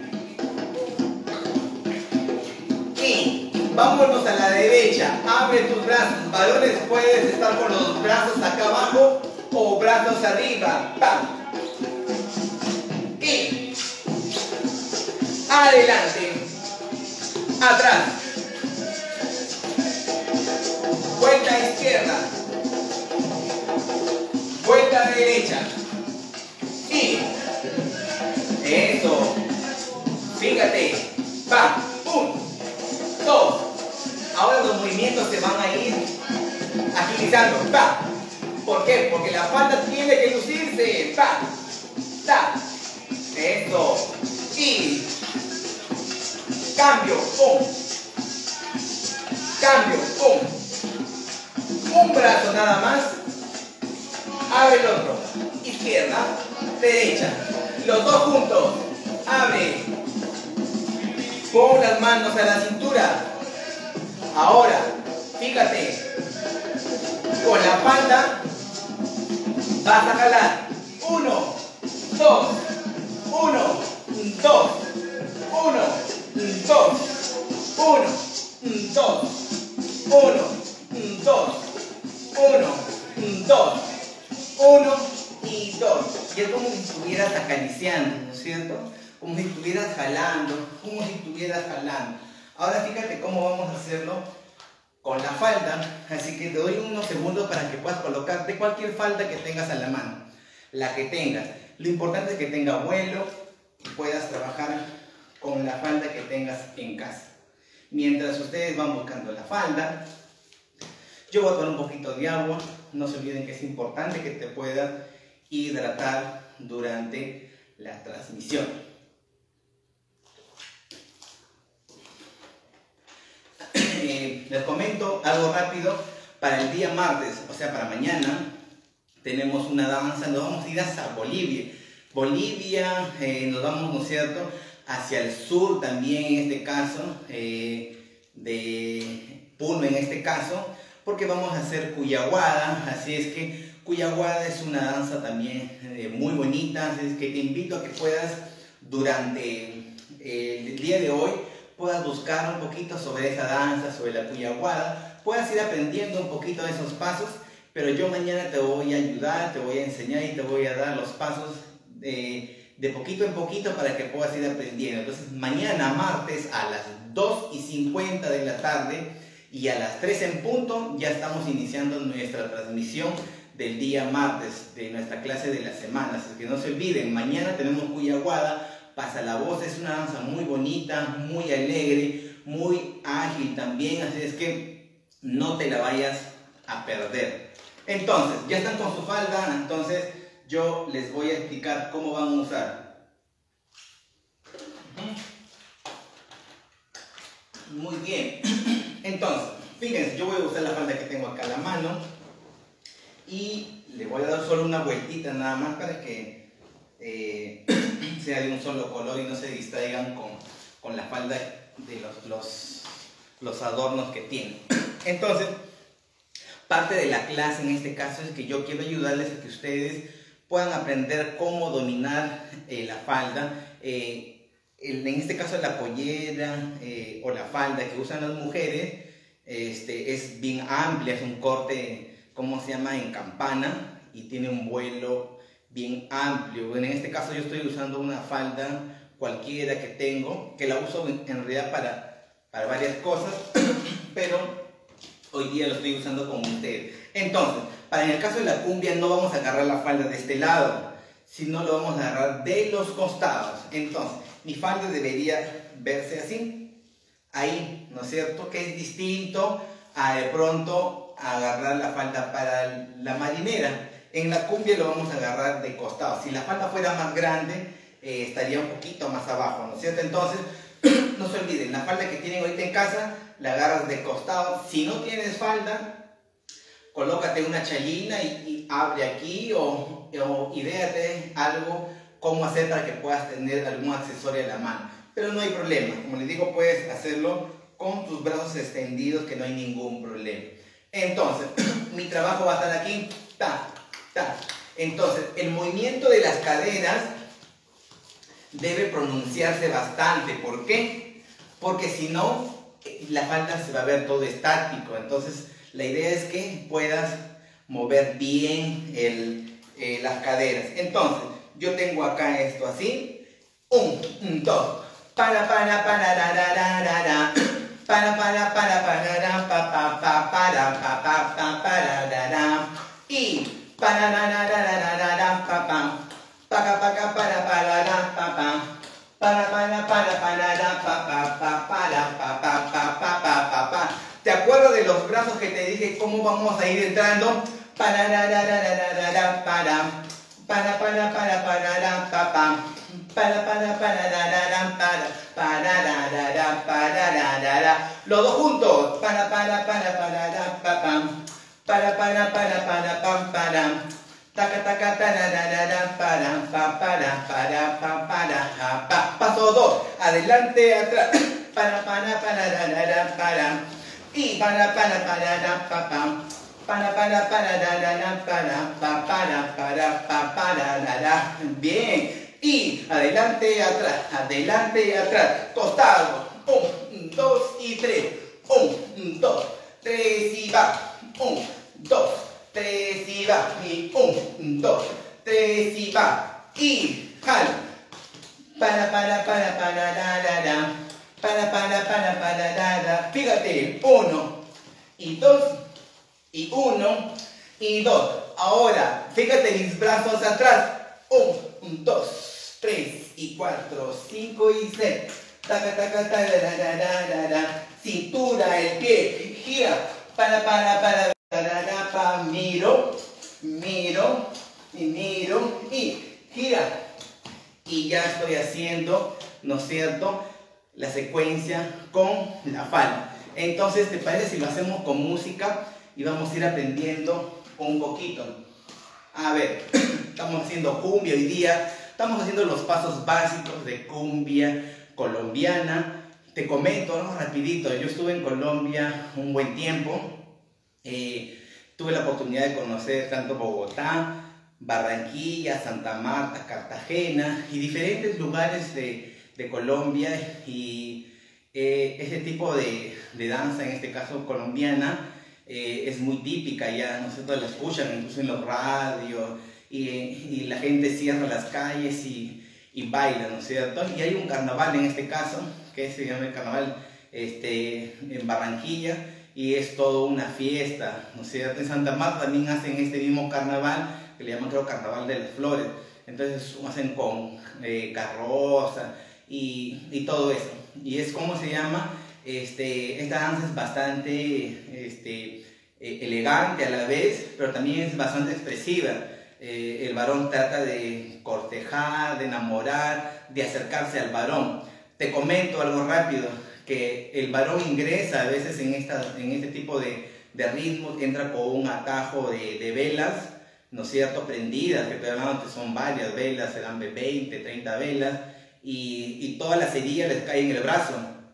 Y vámonos a la derecha. Abre tus brazos. Varones, puedes estar con los brazos acá abajo o brazos arriba. Pa. Y adelante. Atrás. Vuelta a izquierda. Vuelta a derecha. Y eso. Fíjate. Va. Un. Dos. Ahora los movimientos se van a ir agilizando. Va. ¿Por qué? Porque la falda tiene que lucirse. Va. Ta. Eso. Y cambio, pum. Cambio, pum. Un brazo nada más. Abre el otro. Izquierda, derecha. Los dos juntos. Abre. Pon las manos a la cintura. Ahora, fíjate. Con la falda vas a jalar. Uno, dos. Uno, dos. Uno, dos. Uno, dos. Uno, dos. Uno, dos. Uno y dos. Y es como si estuvieras acariciando, ¿no es cierto? Como si estuvieras jalando, como si estuvieras jalando. Ahora fíjate cómo vamos a hacerlo con la falda. Así que te doy unos segundos para que puedas colocarte cualquier falda que tengas a la mano. La que tengas. Lo importante es que tenga vuelo y puedas trabajar con la falda que tengas en casa. Mientras ustedes van buscando la falda, yo voy a tomar un poquito de agua. No se olviden que es importante que te puedas hidratar durante la transmisión. Eh, les comento algo rápido. Para el día martes, o sea para mañana, tenemos una danza. Nos vamos a ir hasta Bolivia. Bolivia, eh, nos vamos, ¿no es cierto?, hacia el sur también en este caso, eh, de Puno en este caso, porque vamos a hacer Cuyaguada. Así es que Cuyaguada es una danza también eh, muy bonita. Así es que te invito a que puedas durante el día de hoy puedas buscar un poquito sobre esa danza, sobre la Cuyaguada, puedas ir aprendiendo un poquito de esos pasos, pero yo mañana te voy a ayudar, te voy a enseñar y te voy a dar los pasos de, de poquito en poquito para que puedas ir aprendiendo. Entonces mañana martes a las dos y cincuenta de la tarde y a las tres en punto ya estamos iniciando nuestra transmisión del día martes de nuestra clase de la semana. Así que no se olviden, mañana tenemos Cuyaguada. Pasa la voz, es una danza muy bonita, muy alegre, muy ágil también, así es que no te la vayas a perder. Entonces, ya están con su falda, entonces yo les voy a explicar cómo van a usar. Muy bien, entonces, fíjense, yo voy a usar la falda que tengo acá a la mano y le voy a dar solo una vueltita nada más para que Eh, sea de un solo color y no se distraigan con, con la falda de los, los, los adornos que tiene. Entonces, parte de la clase en este caso es que yo quiero ayudarles a que ustedes puedan aprender cómo dominar eh, la falda. Eh, en este caso la pollera eh, o la falda que usan las mujeres este, es bien amplia, es un corte, ¿cómo se llama?, en campana, y tiene un vuelo bien amplio. Bueno, en este caso yo estoy usando una falda cualquiera que tengo, que la uso en, en realidad para, para varias cosas, pero hoy día lo estoy usando con ustedes. Entonces, para en el caso de la cumbia no vamos a agarrar la falda de este lado, sino lo vamos a agarrar de los costados. Entonces, mi falda debería verse así, ahí, ¿no es cierto?, que es distinto a de pronto agarrar la falda para la marinera. En la cumbia lo vamos a agarrar de costado. Si la falda fuera más grande, eh, estaría un poquito más abajo, ¿no es cierto? Entonces, no se olviden, la falda que tienen ahorita en casa, la agarras de costado. Si no tienes falda, colócate una chalina y, y abre aquí, o, o idéate algo, cómo hacer para que puedas tener algún accesorio a la mano. Pero no hay problema, como les digo, puedes hacerlo con tus brazos extendidos, que no hay ningún problema. Entonces, mi trabajo va a estar aquí, ta, ta. Entonces, el movimiento de las caderas debe pronunciarse bastante. ¿Por qué? Porque si no, la falda se va a ver todo estático. Entonces, la idea es que puedas mover bien el, eh, las caderas. Entonces, yo tengo acá esto así. Un, un, dos. Para, para, para, ra, ra, ra, ra, ra. Para, para, para, para, ra, pa, pa, pa, para, pa, pa, pa, para, ra, ra. Y para, ra, ra, ra, ra, ra, ra, pa, pa. Paca, paca, para, para, ra, pa, pa. Para, para, para, para, ra, pa, pa, pa, para, pa, pa, pa, pa, pa, pa, pa. ¿Te acuerdas de los brazos que te dije cómo vamos a ir entrando? Para, ra, ra, ra, ra, ra, ra, para. Para, para, para, para, ra, pa, pa. Para, para, para, ra, ra, ra, para. Para, ra, ra, ra, para, ra, ra, ra. Los dos juntos. Para, para, para, para, ra, pa, pa. Para, para, para, para, pam, para. Taca, taca, para, ra, ra, ra, para, pa, para, para, pa, para, ja, pa. Paso dos. Adelante, atrás. Para, para, para, ra, ra, ra, para. Y para, para, para, ra, pa, pa. Para, para, para, ra, ra, ra, para, pa, para, para, pa, para, ra, ra. Bien. Y adelante, atrás, adelante, atrás. Costado. Un, dos y tres. Un, dos, tres y va. Un, dos, tres y va. Y un, dos, tres y va. Y jala. Para, para, para, para, ra, ra, ra. Para, para, para, para, ra, ra. Fíjate. Uno y dos y uno y dos. Ahora, fíjate mis brazos atrás. Un, dos, tres y cuatro, cinco y seis. Taca, taca, taca, ra, ra, ra, ra, ra. Cintura, el pie, gira. Para, para, para, ra, ra, pa. Miro, miro, y miro, y gira. Y ya estoy haciendo, ¿no es cierto?, la secuencia con la falda. Entonces, ¿te parece si lo hacemos con música? Y vamos a ir aprendiendo un poquito. A ver, estamos haciendo cumbia hoy día. Estamos haciendo los pasos básicos de cumbia colombiana. Te comento, vamos rapidito. Yo estuve en Colombia un buen tiempo. Eh, tuve la oportunidad de conocer tanto Bogotá, Barranquilla, Santa Marta, Cartagena y diferentes lugares de, de Colombia. Y eh, ese tipo de, de danza, en este caso colombiana, eh, es muy típica ya, ¿no sé? Todos la escuchan incluso en los radios, y, y la gente cierra las calles y, y baila, ¿no es cierto? Y hay un carnaval en este caso, que se llama el carnaval este, en Barranquilla, y es todo una fiesta, ¿no es cierto? En Santa Marta también hacen este mismo carnaval, que le llaman, creo, Carnaval de las Flores. Entonces hacen con eh, carroza y, y todo eso. Y es, ¿cómo se llama? Este, esta danza es bastante este, eh, elegante a la vez, pero también es bastante expresiva. Eh, el varón trata de cortejar, de enamorar, de acercarse al varón. Te comento algo rápido, que el varón ingresa a veces en, esta, en este tipo de, de ritmos, entra con un atajo de, de velas, ¿no es cierto?, prendidas, que te hablando que son varias velas, serán de veinte, treinta velas, y, y todas las cerillas les caen en el brazo.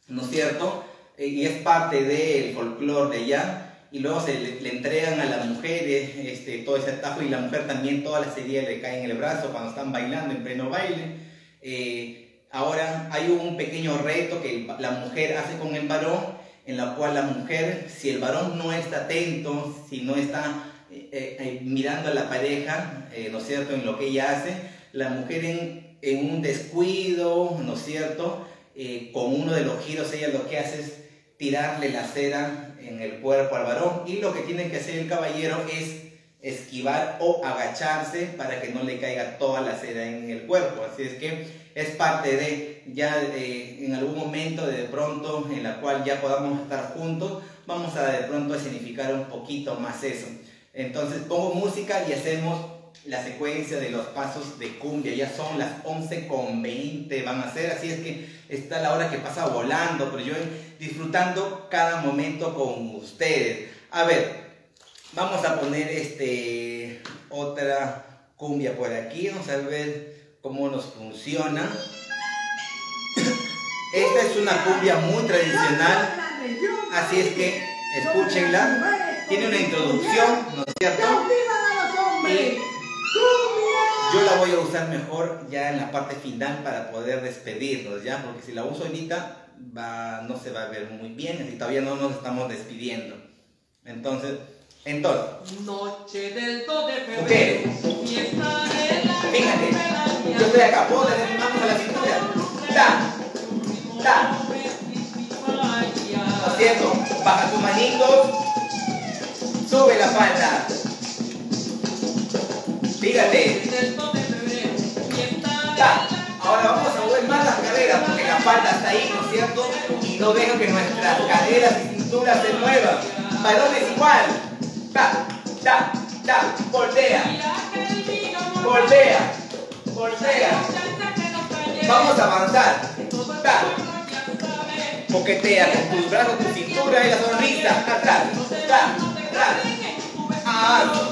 ¿no es cierto? Y es parte del folclore de allá. Y luego se le, le entregan a las mujeres este, todo ese atajo, y la mujer también toda la serie le cae en el brazo cuando están bailando en pleno baile. Eh, ahora hay un pequeño reto que la mujer hace con el varón, en la cual la mujer, si el varón no está atento, si no está eh, eh, mirando a la pareja, eh, ¿no es cierto?, en lo que ella hace, la mujer en, en un descuido, ¿no es cierto?, eh, con uno de los giros ella lo que hace es tirarle la cera en el cuerpo al varón, y lo que tiene que hacer el caballero es esquivar o agacharse para que no le caiga toda la cera en el cuerpo. Así es que es parte de, ya eh, en algún momento de pronto en la cual ya podamos estar juntos, vamos a de pronto a significar un poquito más eso. Entonces pongo música y hacemos la secuencia de los pasos de cumbia. Ya son las once con veinte van a ser, así es que está la hora que pasa volando, pero yo disfrutando cada momento con ustedes. A ver, vamos a poner este, otra cumbia por aquí, vamos a ver cómo nos funciona. Esta es una cumbia muy tradicional, así es que escúchenla. Tiene una introducción, ¿no es cierto? Y yo la voy a usar mejor ya en la parte final para poder despedirnos, ¿ya? Porque si la uso ahorita va, no se va a ver muy bien, y todavía no nos estamos despidiendo. Entonces, entonces. Noche del dos de febrero. Okay. Fiesta de la Fíjate, yo estoy acá, puedo tener mis manos a la cintura. Da, da. ¿No es cierto? Baja tus manitos, sube la falda. Fíjate. Da. Ahora vamos a mover más las caderas porque la falda está ahí, ¿no es cierto? Y no dejan que nuestras caderas y cinturas se muevan. Balones igual. Da, da, da. Voltea. Voltea. Voltea. Vamos a avanzar. Da. Coquetea con tus brazos, tu cintura y la sonrisa. Atrás. Da, atrás. Avanza.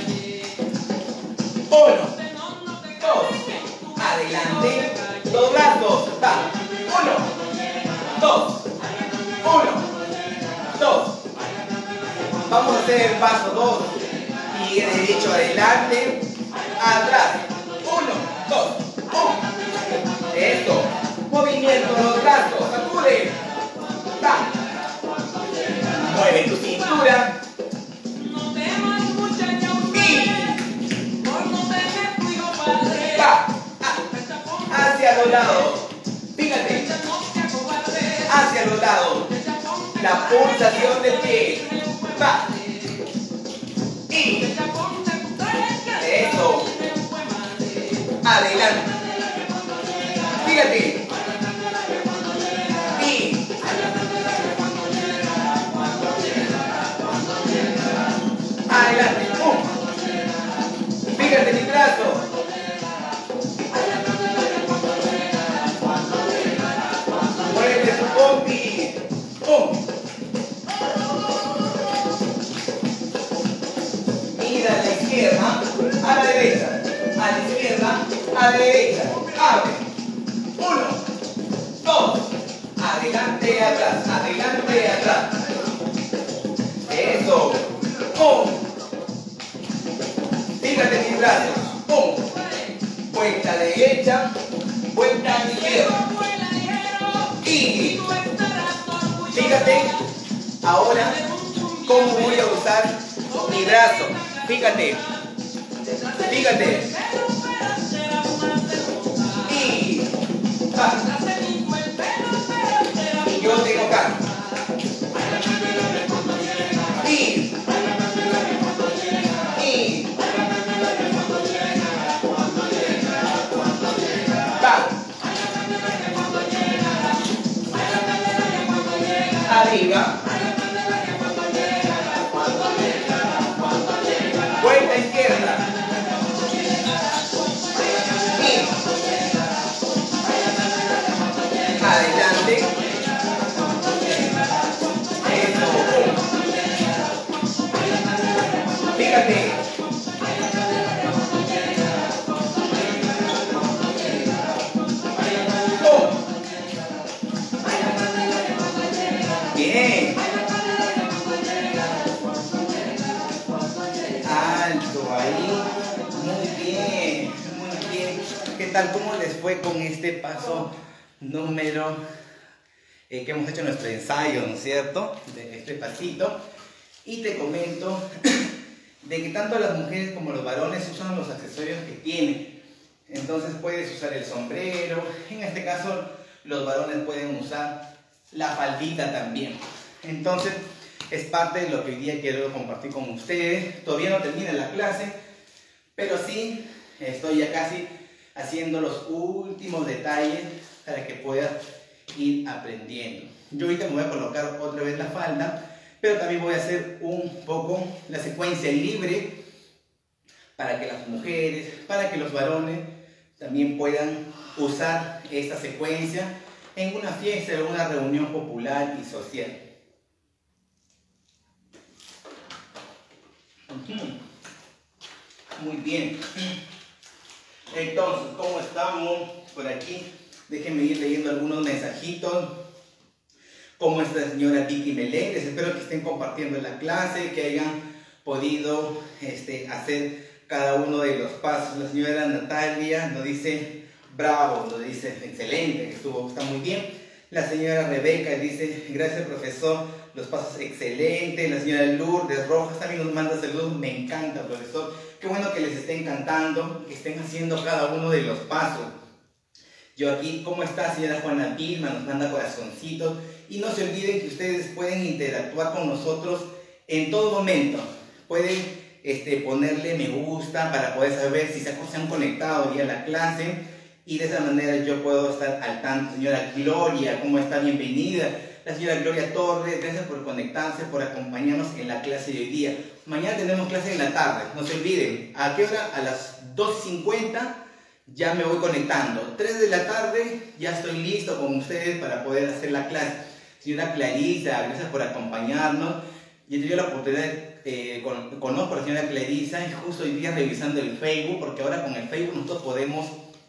Uno. Dos. Adelante. Dos brazos. Da. Uno. Dos. Uno. Dos. Vamos a hacer el paso dos. Y derecho adelante. Atrás. Uno. Dos. Uno. Esto. Movimiento de los brazos. Sacude. Da. Mueve tu cintura. Va hacia los lados, fíjate, hacia los lados, la pulsación del pie, va, y eso, adelante, fíjate, y adelante, pum, fíjate mi brazo. Mira a la izquierda, a la derecha, a la izquierda, a la derecha. Abre. Uno, dos, adelante, atrás, adelante, atrás. Eso. Un. Fíjate mis brazos. Un. Vuelta derecha, vuelta izquierda. Y fíjate ahora cómo voy a usar mi brazo. Fíjate, fíjate. Y va. Y yo tengo acá. Y y va. Arriba. Vuelta izquierda. ahí. Muy bien, muy bien. ¿Qué tal? ¿Cómo les fue con este paso número eh, que hemos hecho nuestro ensayo, ¿no es cierto? De este pasito. Y te comento de que tanto las mujeres como los varones usan los accesorios que tienen. Entonces puedes usar el sombrero, en este caso los varones pueden usar la faldita también. Entonces es parte de lo que hoy día quiero compartir con ustedes. Todavía no termina la clase, pero sí estoy ya casi haciendo los últimos detalles para que puedas ir aprendiendo. Yo ahorita me voy a colocar otra vez la falda, pero también voy a hacer un poco la secuencia libre para que las mujeres, para que los varones también puedan usar esta secuencia en una fiesta, en una reunión popular y social. Muy bien. Entonces, ¿cómo estamos por aquí? Déjenme ir leyendo algunos mensajitos. ¿Cómo está la señora Vicky Meléndez? Espero que estén compartiendo la clase, que hayan podido este, hacer cada uno de los pasos. La señora Natalia nos dice bravo, nos dice excelente, que estuvo, está muy bien. La señora Rebeca dice gracias profesor, los pasos excelentes. La señora Lourdes Rojas también nos manda saludos, me encanta profesor. Qué bueno que les esté encantando, que estén haciendo cada uno de los pasos. Yo aquí, ¿cómo está señora Juana Vilma? Nos manda corazoncitos. Y no se olviden que ustedes pueden interactuar con nosotros en todo momento. Pueden este, ponerle me gusta para poder saber si se han conectado ya a la clase. Y de esa manera yo puedo estar al tanto. Señora Gloria, ¿cómo está? Bienvenida. La señora Gloria Torres, gracias por conectarse, por acompañarnos en la clase de hoy día. Mañana tenemos clase en la tarde, no se olviden. ¿A qué hora? A las dos y cincuenta. Ya me voy conectando. tres de la tarde ya estoy listo con ustedes para poder hacer la clase. Señora Clarisa, gracias por acompañarnos. Yo he tenido la oportunidad de eh, con, conozco a la señora Clarisa y justo hoy día revisando el Facebook, porque ahora con el Facebook nosotros podemos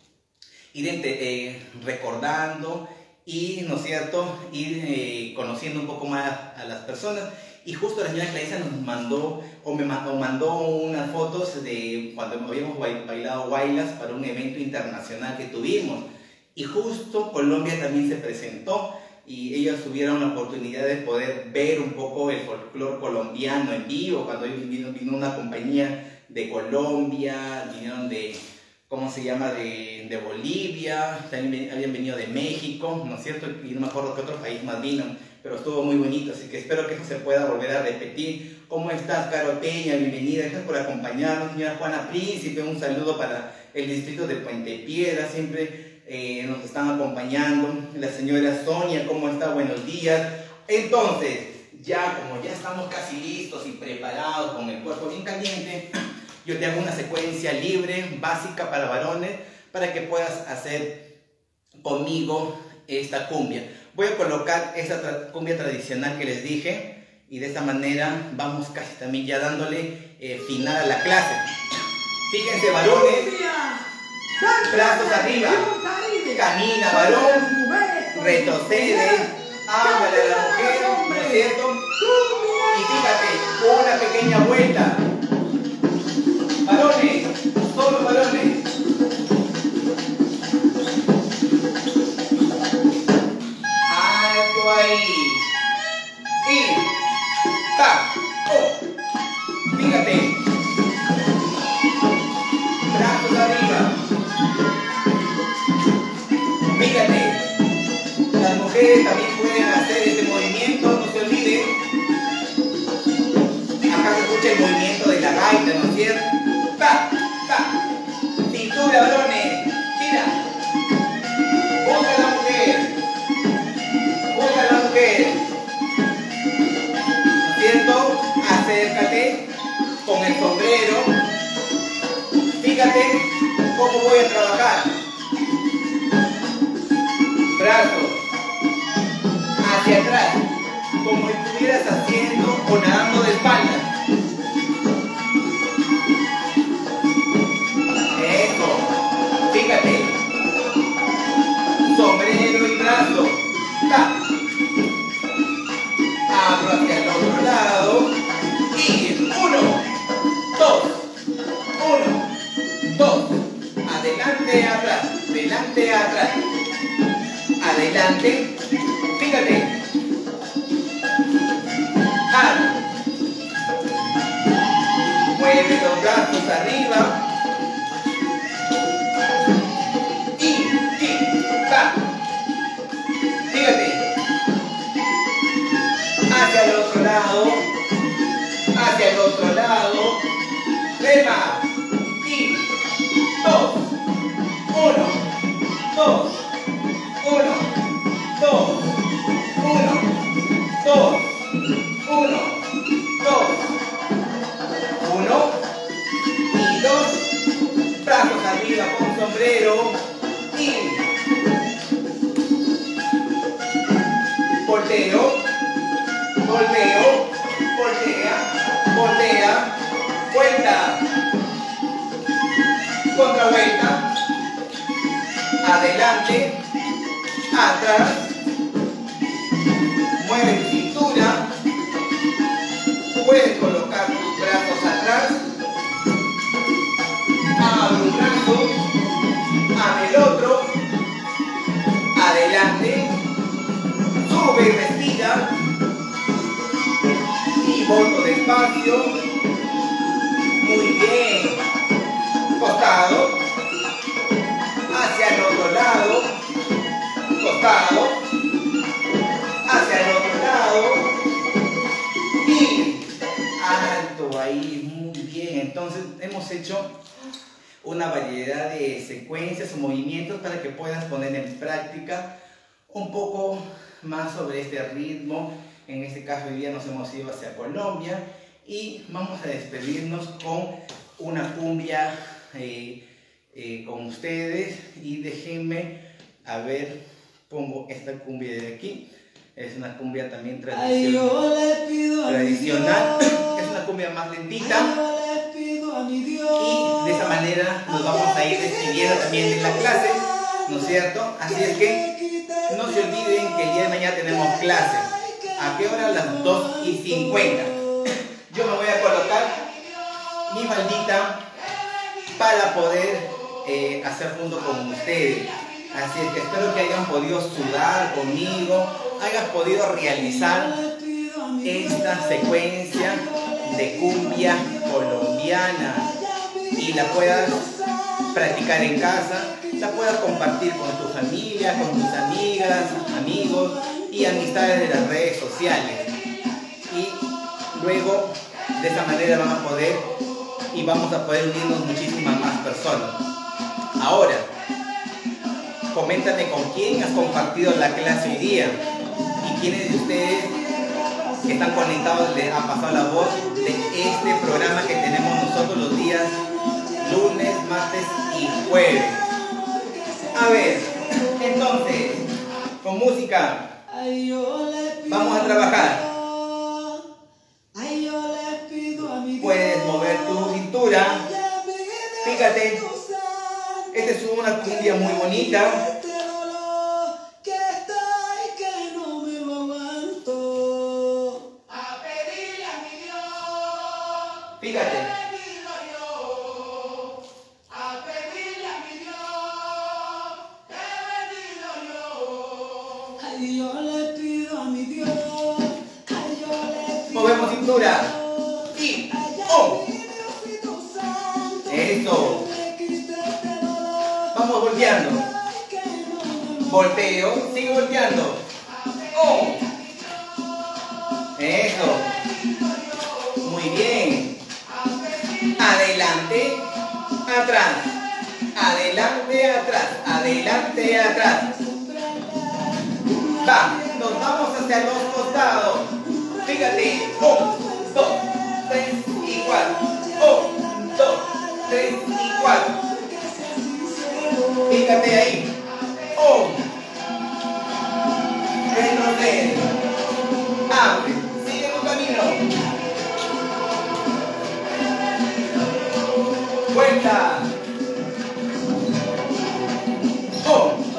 ir eh, recordando y, ¿no es cierto?, ir eh, conociendo un poco más a las personas. Y justo la señora Clarisa nos mandó o me mandó, mandó unas fotos de cuando habíamos bailado guaylas para un evento internacional que tuvimos. Y justo Colombia también se presentó y ellos tuvieron la oportunidad de poder ver un poco el folclore colombiano en vivo. Cuando vino, vino una compañía de Colombia, vinieron de, ¿cómo se llama?, de, de Bolivia, también habían venido de México, ¿no es cierto? Y no me acuerdo qué otro país más vino. Pero estuvo muy bonito, así que espero que eso se pueda volver a repetir. ¿Cómo estás, Caro Peña? Bienvenida, gracias por acompañarnos. Señora Juana Príncipe, un saludo para el distrito de Puente Piedra, siempre eh, nos están acompañando. La señora Sonia, ¿cómo está? Buenos días. Entonces, ya como ya estamos casi listos y preparados con el cuerpo bien caliente, yo te hago una secuencia libre, básica para varones, para que puedas hacer conmigo esta cumbia. Voy a colocar esa tra cumbia tradicional que les dije y de esta manera vamos casi también ya dándole eh, final a la clase. Fíjense varones, brazos arriba, camina varón, retrocede, háblale a la mujer, ¿no es cierto? Y fíjate, una pequeña vuelta. Varones, solo varones. Ahí y ta, oh, fíjate, brazos arriba, fíjate, las mujeres también pueden hacer este movimiento, no se olviden, acá se escucha el movimiento de la gaita, ¿no es cierto? Ta, ta, cintura varones, tira, busca a la mujer. Busca a la mujer, ¿cierto? Acércate con el sombrero. Fíjate cómo voy a trabajar. Brazos hacia atrás, como si estuvieras haciendo o nadando de espaldas. Eso, fíjate. Sombrero y brazo. Ta. Abro hacia el otro lado y uno, dos, dos, adelante, atrás, adelante, atrás, adelante, fíjate, alto, mueve los brazos arriba, y, y, va, fíjate, hacia el otro lado, hacia el otro lado, rema, y, dos, uno, dos, uno, dos, uno, dos, uno, dos, uno y dos, brazos arriba con sombrero y volteo, volteo, voltea, voltea, vuelta, contra vuelta, adelante, atrás, mueve tu cintura, puedes colocar tus brazos atrás, abre un brazo, abre el otro, adelante, sube y respira, y volto despacio, muy bien, costado, hacia el otro lado, costado, hacia el otro lado, y alto ahí, muy bien. Entonces hemos hecho una variedad de secuencias o movimientos para que puedas poner en práctica un poco más sobre este ritmo. En este caso hoy día nos hemos ido hacia Colombia y vamos a despedirnos con una cumbia eh, eh, con ustedes, y déjenme, a ver, pongo esta cumbia de aquí. Es una cumbia también tradicional, tradicional. Es una cumbia más lentita, y de esa manera nos vamos a ir despidiendo también de la clase, ¿no es cierto? Así es que no se olviden que el día de mañana tenemos clase. ¿A qué hora? A las dos y cincuenta. Yo me voy a colocar mi faldita para poder eh, hacer junto con ustedes. Así es que espero que hayan podido sudar conmigo, hayan podido realizar esta secuencia de cumbia colombiana y la puedas practicar en casa, la puedas compartir con tu familia, con tus amigas, amigos y amistades de las redes sociales. Y luego de esa manera van a poder y vamos a poder unirnos muchísimas más personas. Ahora, coméntame con quién has compartido la clase hoy día y quiénes de ustedes que están conectados les ha pasado la voz de este programa que tenemos nosotros los días lunes, martes y jueves. A ver, entonces, con música vamos a trabajar. Puedes mover tu cintura. Fíjate, esta es una cumbia muy bonita. Fíjate. Movemos cintura. Y oh. Eso. Vamos volteando. Volteo. Sigue volteando. Oh. Eso. Muy bien. Adelante. Atrás. Adelante, atrás. Adelante, atrás. Va. Nos vamos hacia los costados. Fíjate. Un, dos, tres y cuatro. Un, dos, tres y cuatro. Fíjate ahí. Un. Retrocede. Abre. Sigue tu camino. Vuelta. Un.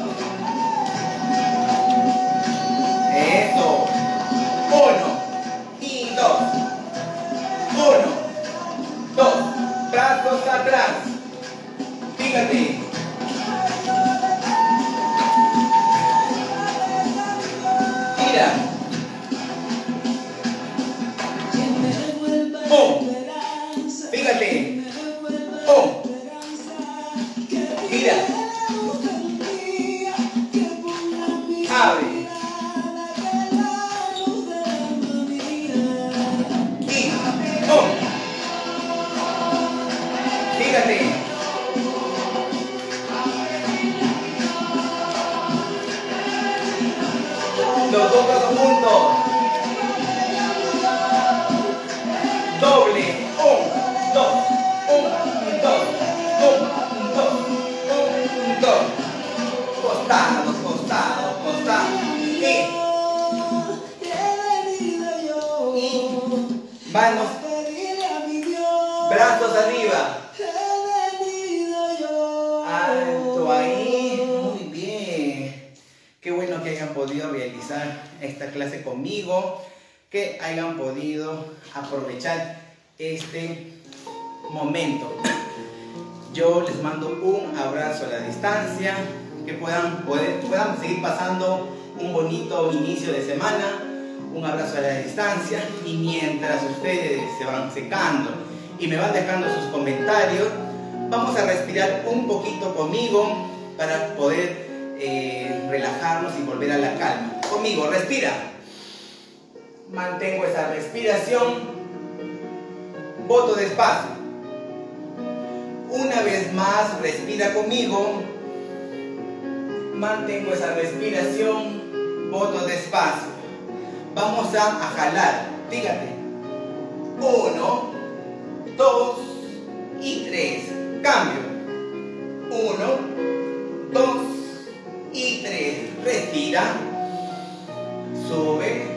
Eso. Uno. Y dos. Uno. Dos. Brazos atrás. Respira. Abre. Y oh. Fíjate. Los dos brazos juntos. Doble. Un, dos, un, dos, un, dos, un, dos. Costado, costado, costado. Y, y manos, brazos arriba. Alto ahí. Muy bien. Qué bueno que hayan podido realizar esta clase conmigo, que hayan podido aprovechar este momento. Yo les mando un abrazo a la distancia, que puedan, poder, puedan seguir pasando un bonito inicio de semana. Un abrazo a la distancia, y mientras ustedes se van secando y me van dejando sus comentarios, vamos a respirar un poquito conmigo para poder eh, relajarnos y volver a la calma. Conmigo, respira. Mantengo esa respiración. Boto despacio. Una vez más, respira conmigo. Mantengo esa respiración. Boto despacio. Vamos a, a jalar. Fíjate. Uno, dos y tres. Cambio. Uno, dos y tres. Respira. Sube.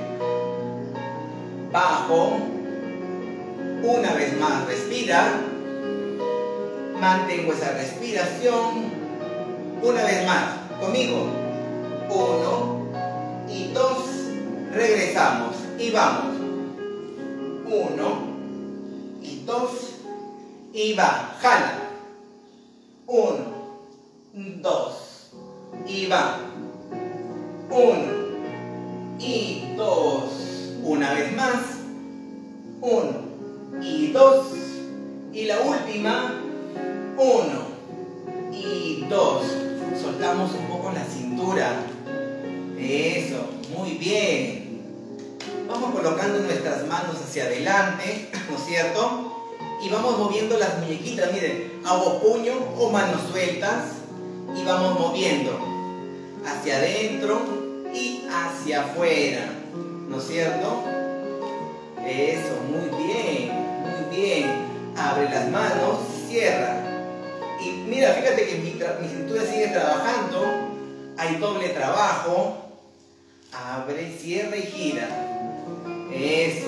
Bajo. Una vez más, respira. Mantengo esa respiración. Una vez más, conmigo. Uno y dos. Regresamos y vamos. Uno y dos y va. Jala. Uno, dos y va. Uno y dos. Una vez más. Uno y dos. Y la última. Uno y dos. Soltamos un poco la cintura. Eso, muy bien. Vamos colocando nuestras manos hacia adelante, ¿no es cierto? Y vamos moviendo las muñequitas. Miren, hago puño o manos sueltas y vamos moviendo hacia adentro y hacia afuera, ¿no es cierto? Eso, muy bien, muy bien. Abre las manos, cierra. Y mira, fíjate que mi, mi cintura sigue trabajando. Hay doble trabajo. Abre, cierra y gira. Eso.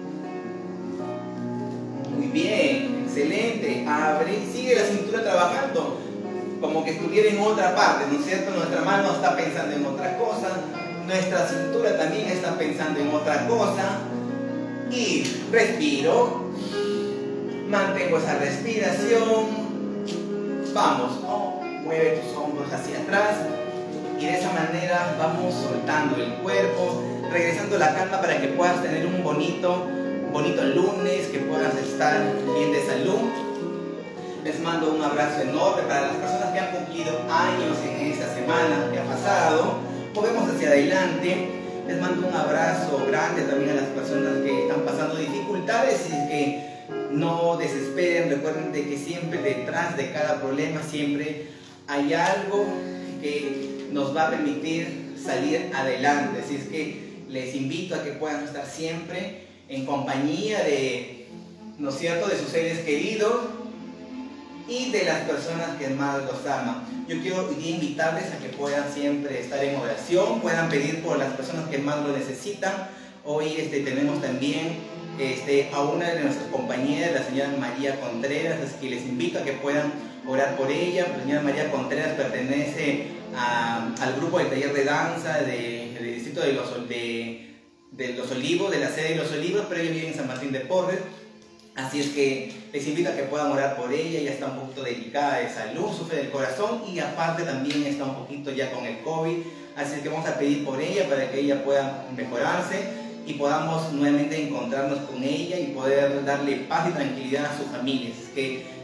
Muy bien, excelente. Abre y sigue la cintura trabajando. Como que estuviera en otra parte, ¿no es cierto? Nuestra mano está pensando en otra cosa. Nuestra cintura también está pensando en otra cosa. Y respiro. Mantengo esa respiración. Vamos. Oh, mueve tus hombros hacia atrás. Y de esa manera vamos soltando el cuerpo, regresando la calma para que puedas tener un bonito, bonito lunes, que puedas estar bien de salud. Les mando un abrazo enorme para las personas que han cumplido años en esta semana que ha pasado. Movemos hacia adelante. Les mando un abrazo grande también a las personas que están pasando dificultades y que no desesperen. Recuerden de que siempre detrás de cada problema siempre hay algo que nos va a permitir salir adelante. Así es que les invito a que puedan estar siempre en compañía de, ¿no es cierto?, de sus seres queridos y de las personas que más los aman. Yo quiero hoy día invitarles a que puedan siempre estar en oración, puedan pedir por las personas que más lo necesitan. Hoy este, tenemos también este, a una de nuestras compañeras, la señora María Contreras, así que les invito a que puedan orar por ella. La señora María Contreras pertenece a, al grupo del taller de danza de, del distrito de los, de, de los Olivos, de la sede de los Olivos, pero ella vive en San Martín de Porres. Así es que les invito a que puedan orar por ella. Ella está un poquito delicada de salud, sufre del corazón y aparte también está un poquito ya con el COVID. Así es que vamos a pedir por ella para que ella pueda mejorarse y podamos nuevamente encontrarnos con ella y poder darle paz y tranquilidad a su familia. Así es que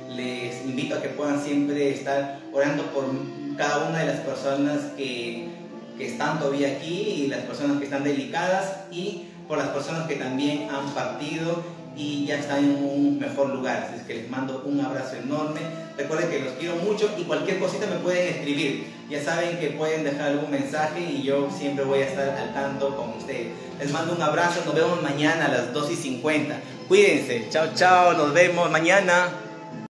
les invito a que puedan siempre estar orando por cada una de las personas que, que están todavía aquí y las personas que están delicadas y por las personas que también han partido y ya están en un mejor lugar. Así es que les mando un abrazo enorme. Recuerden que los quiero mucho y cualquier cosita me pueden escribir. Ya saben que pueden dejar algún mensaje y yo siempre voy a estar al tanto con ustedes. Les mando un abrazo. Nos vemos mañana a las dos y cincuenta. Cuídense. Chao, chao. Nos vemos mañana.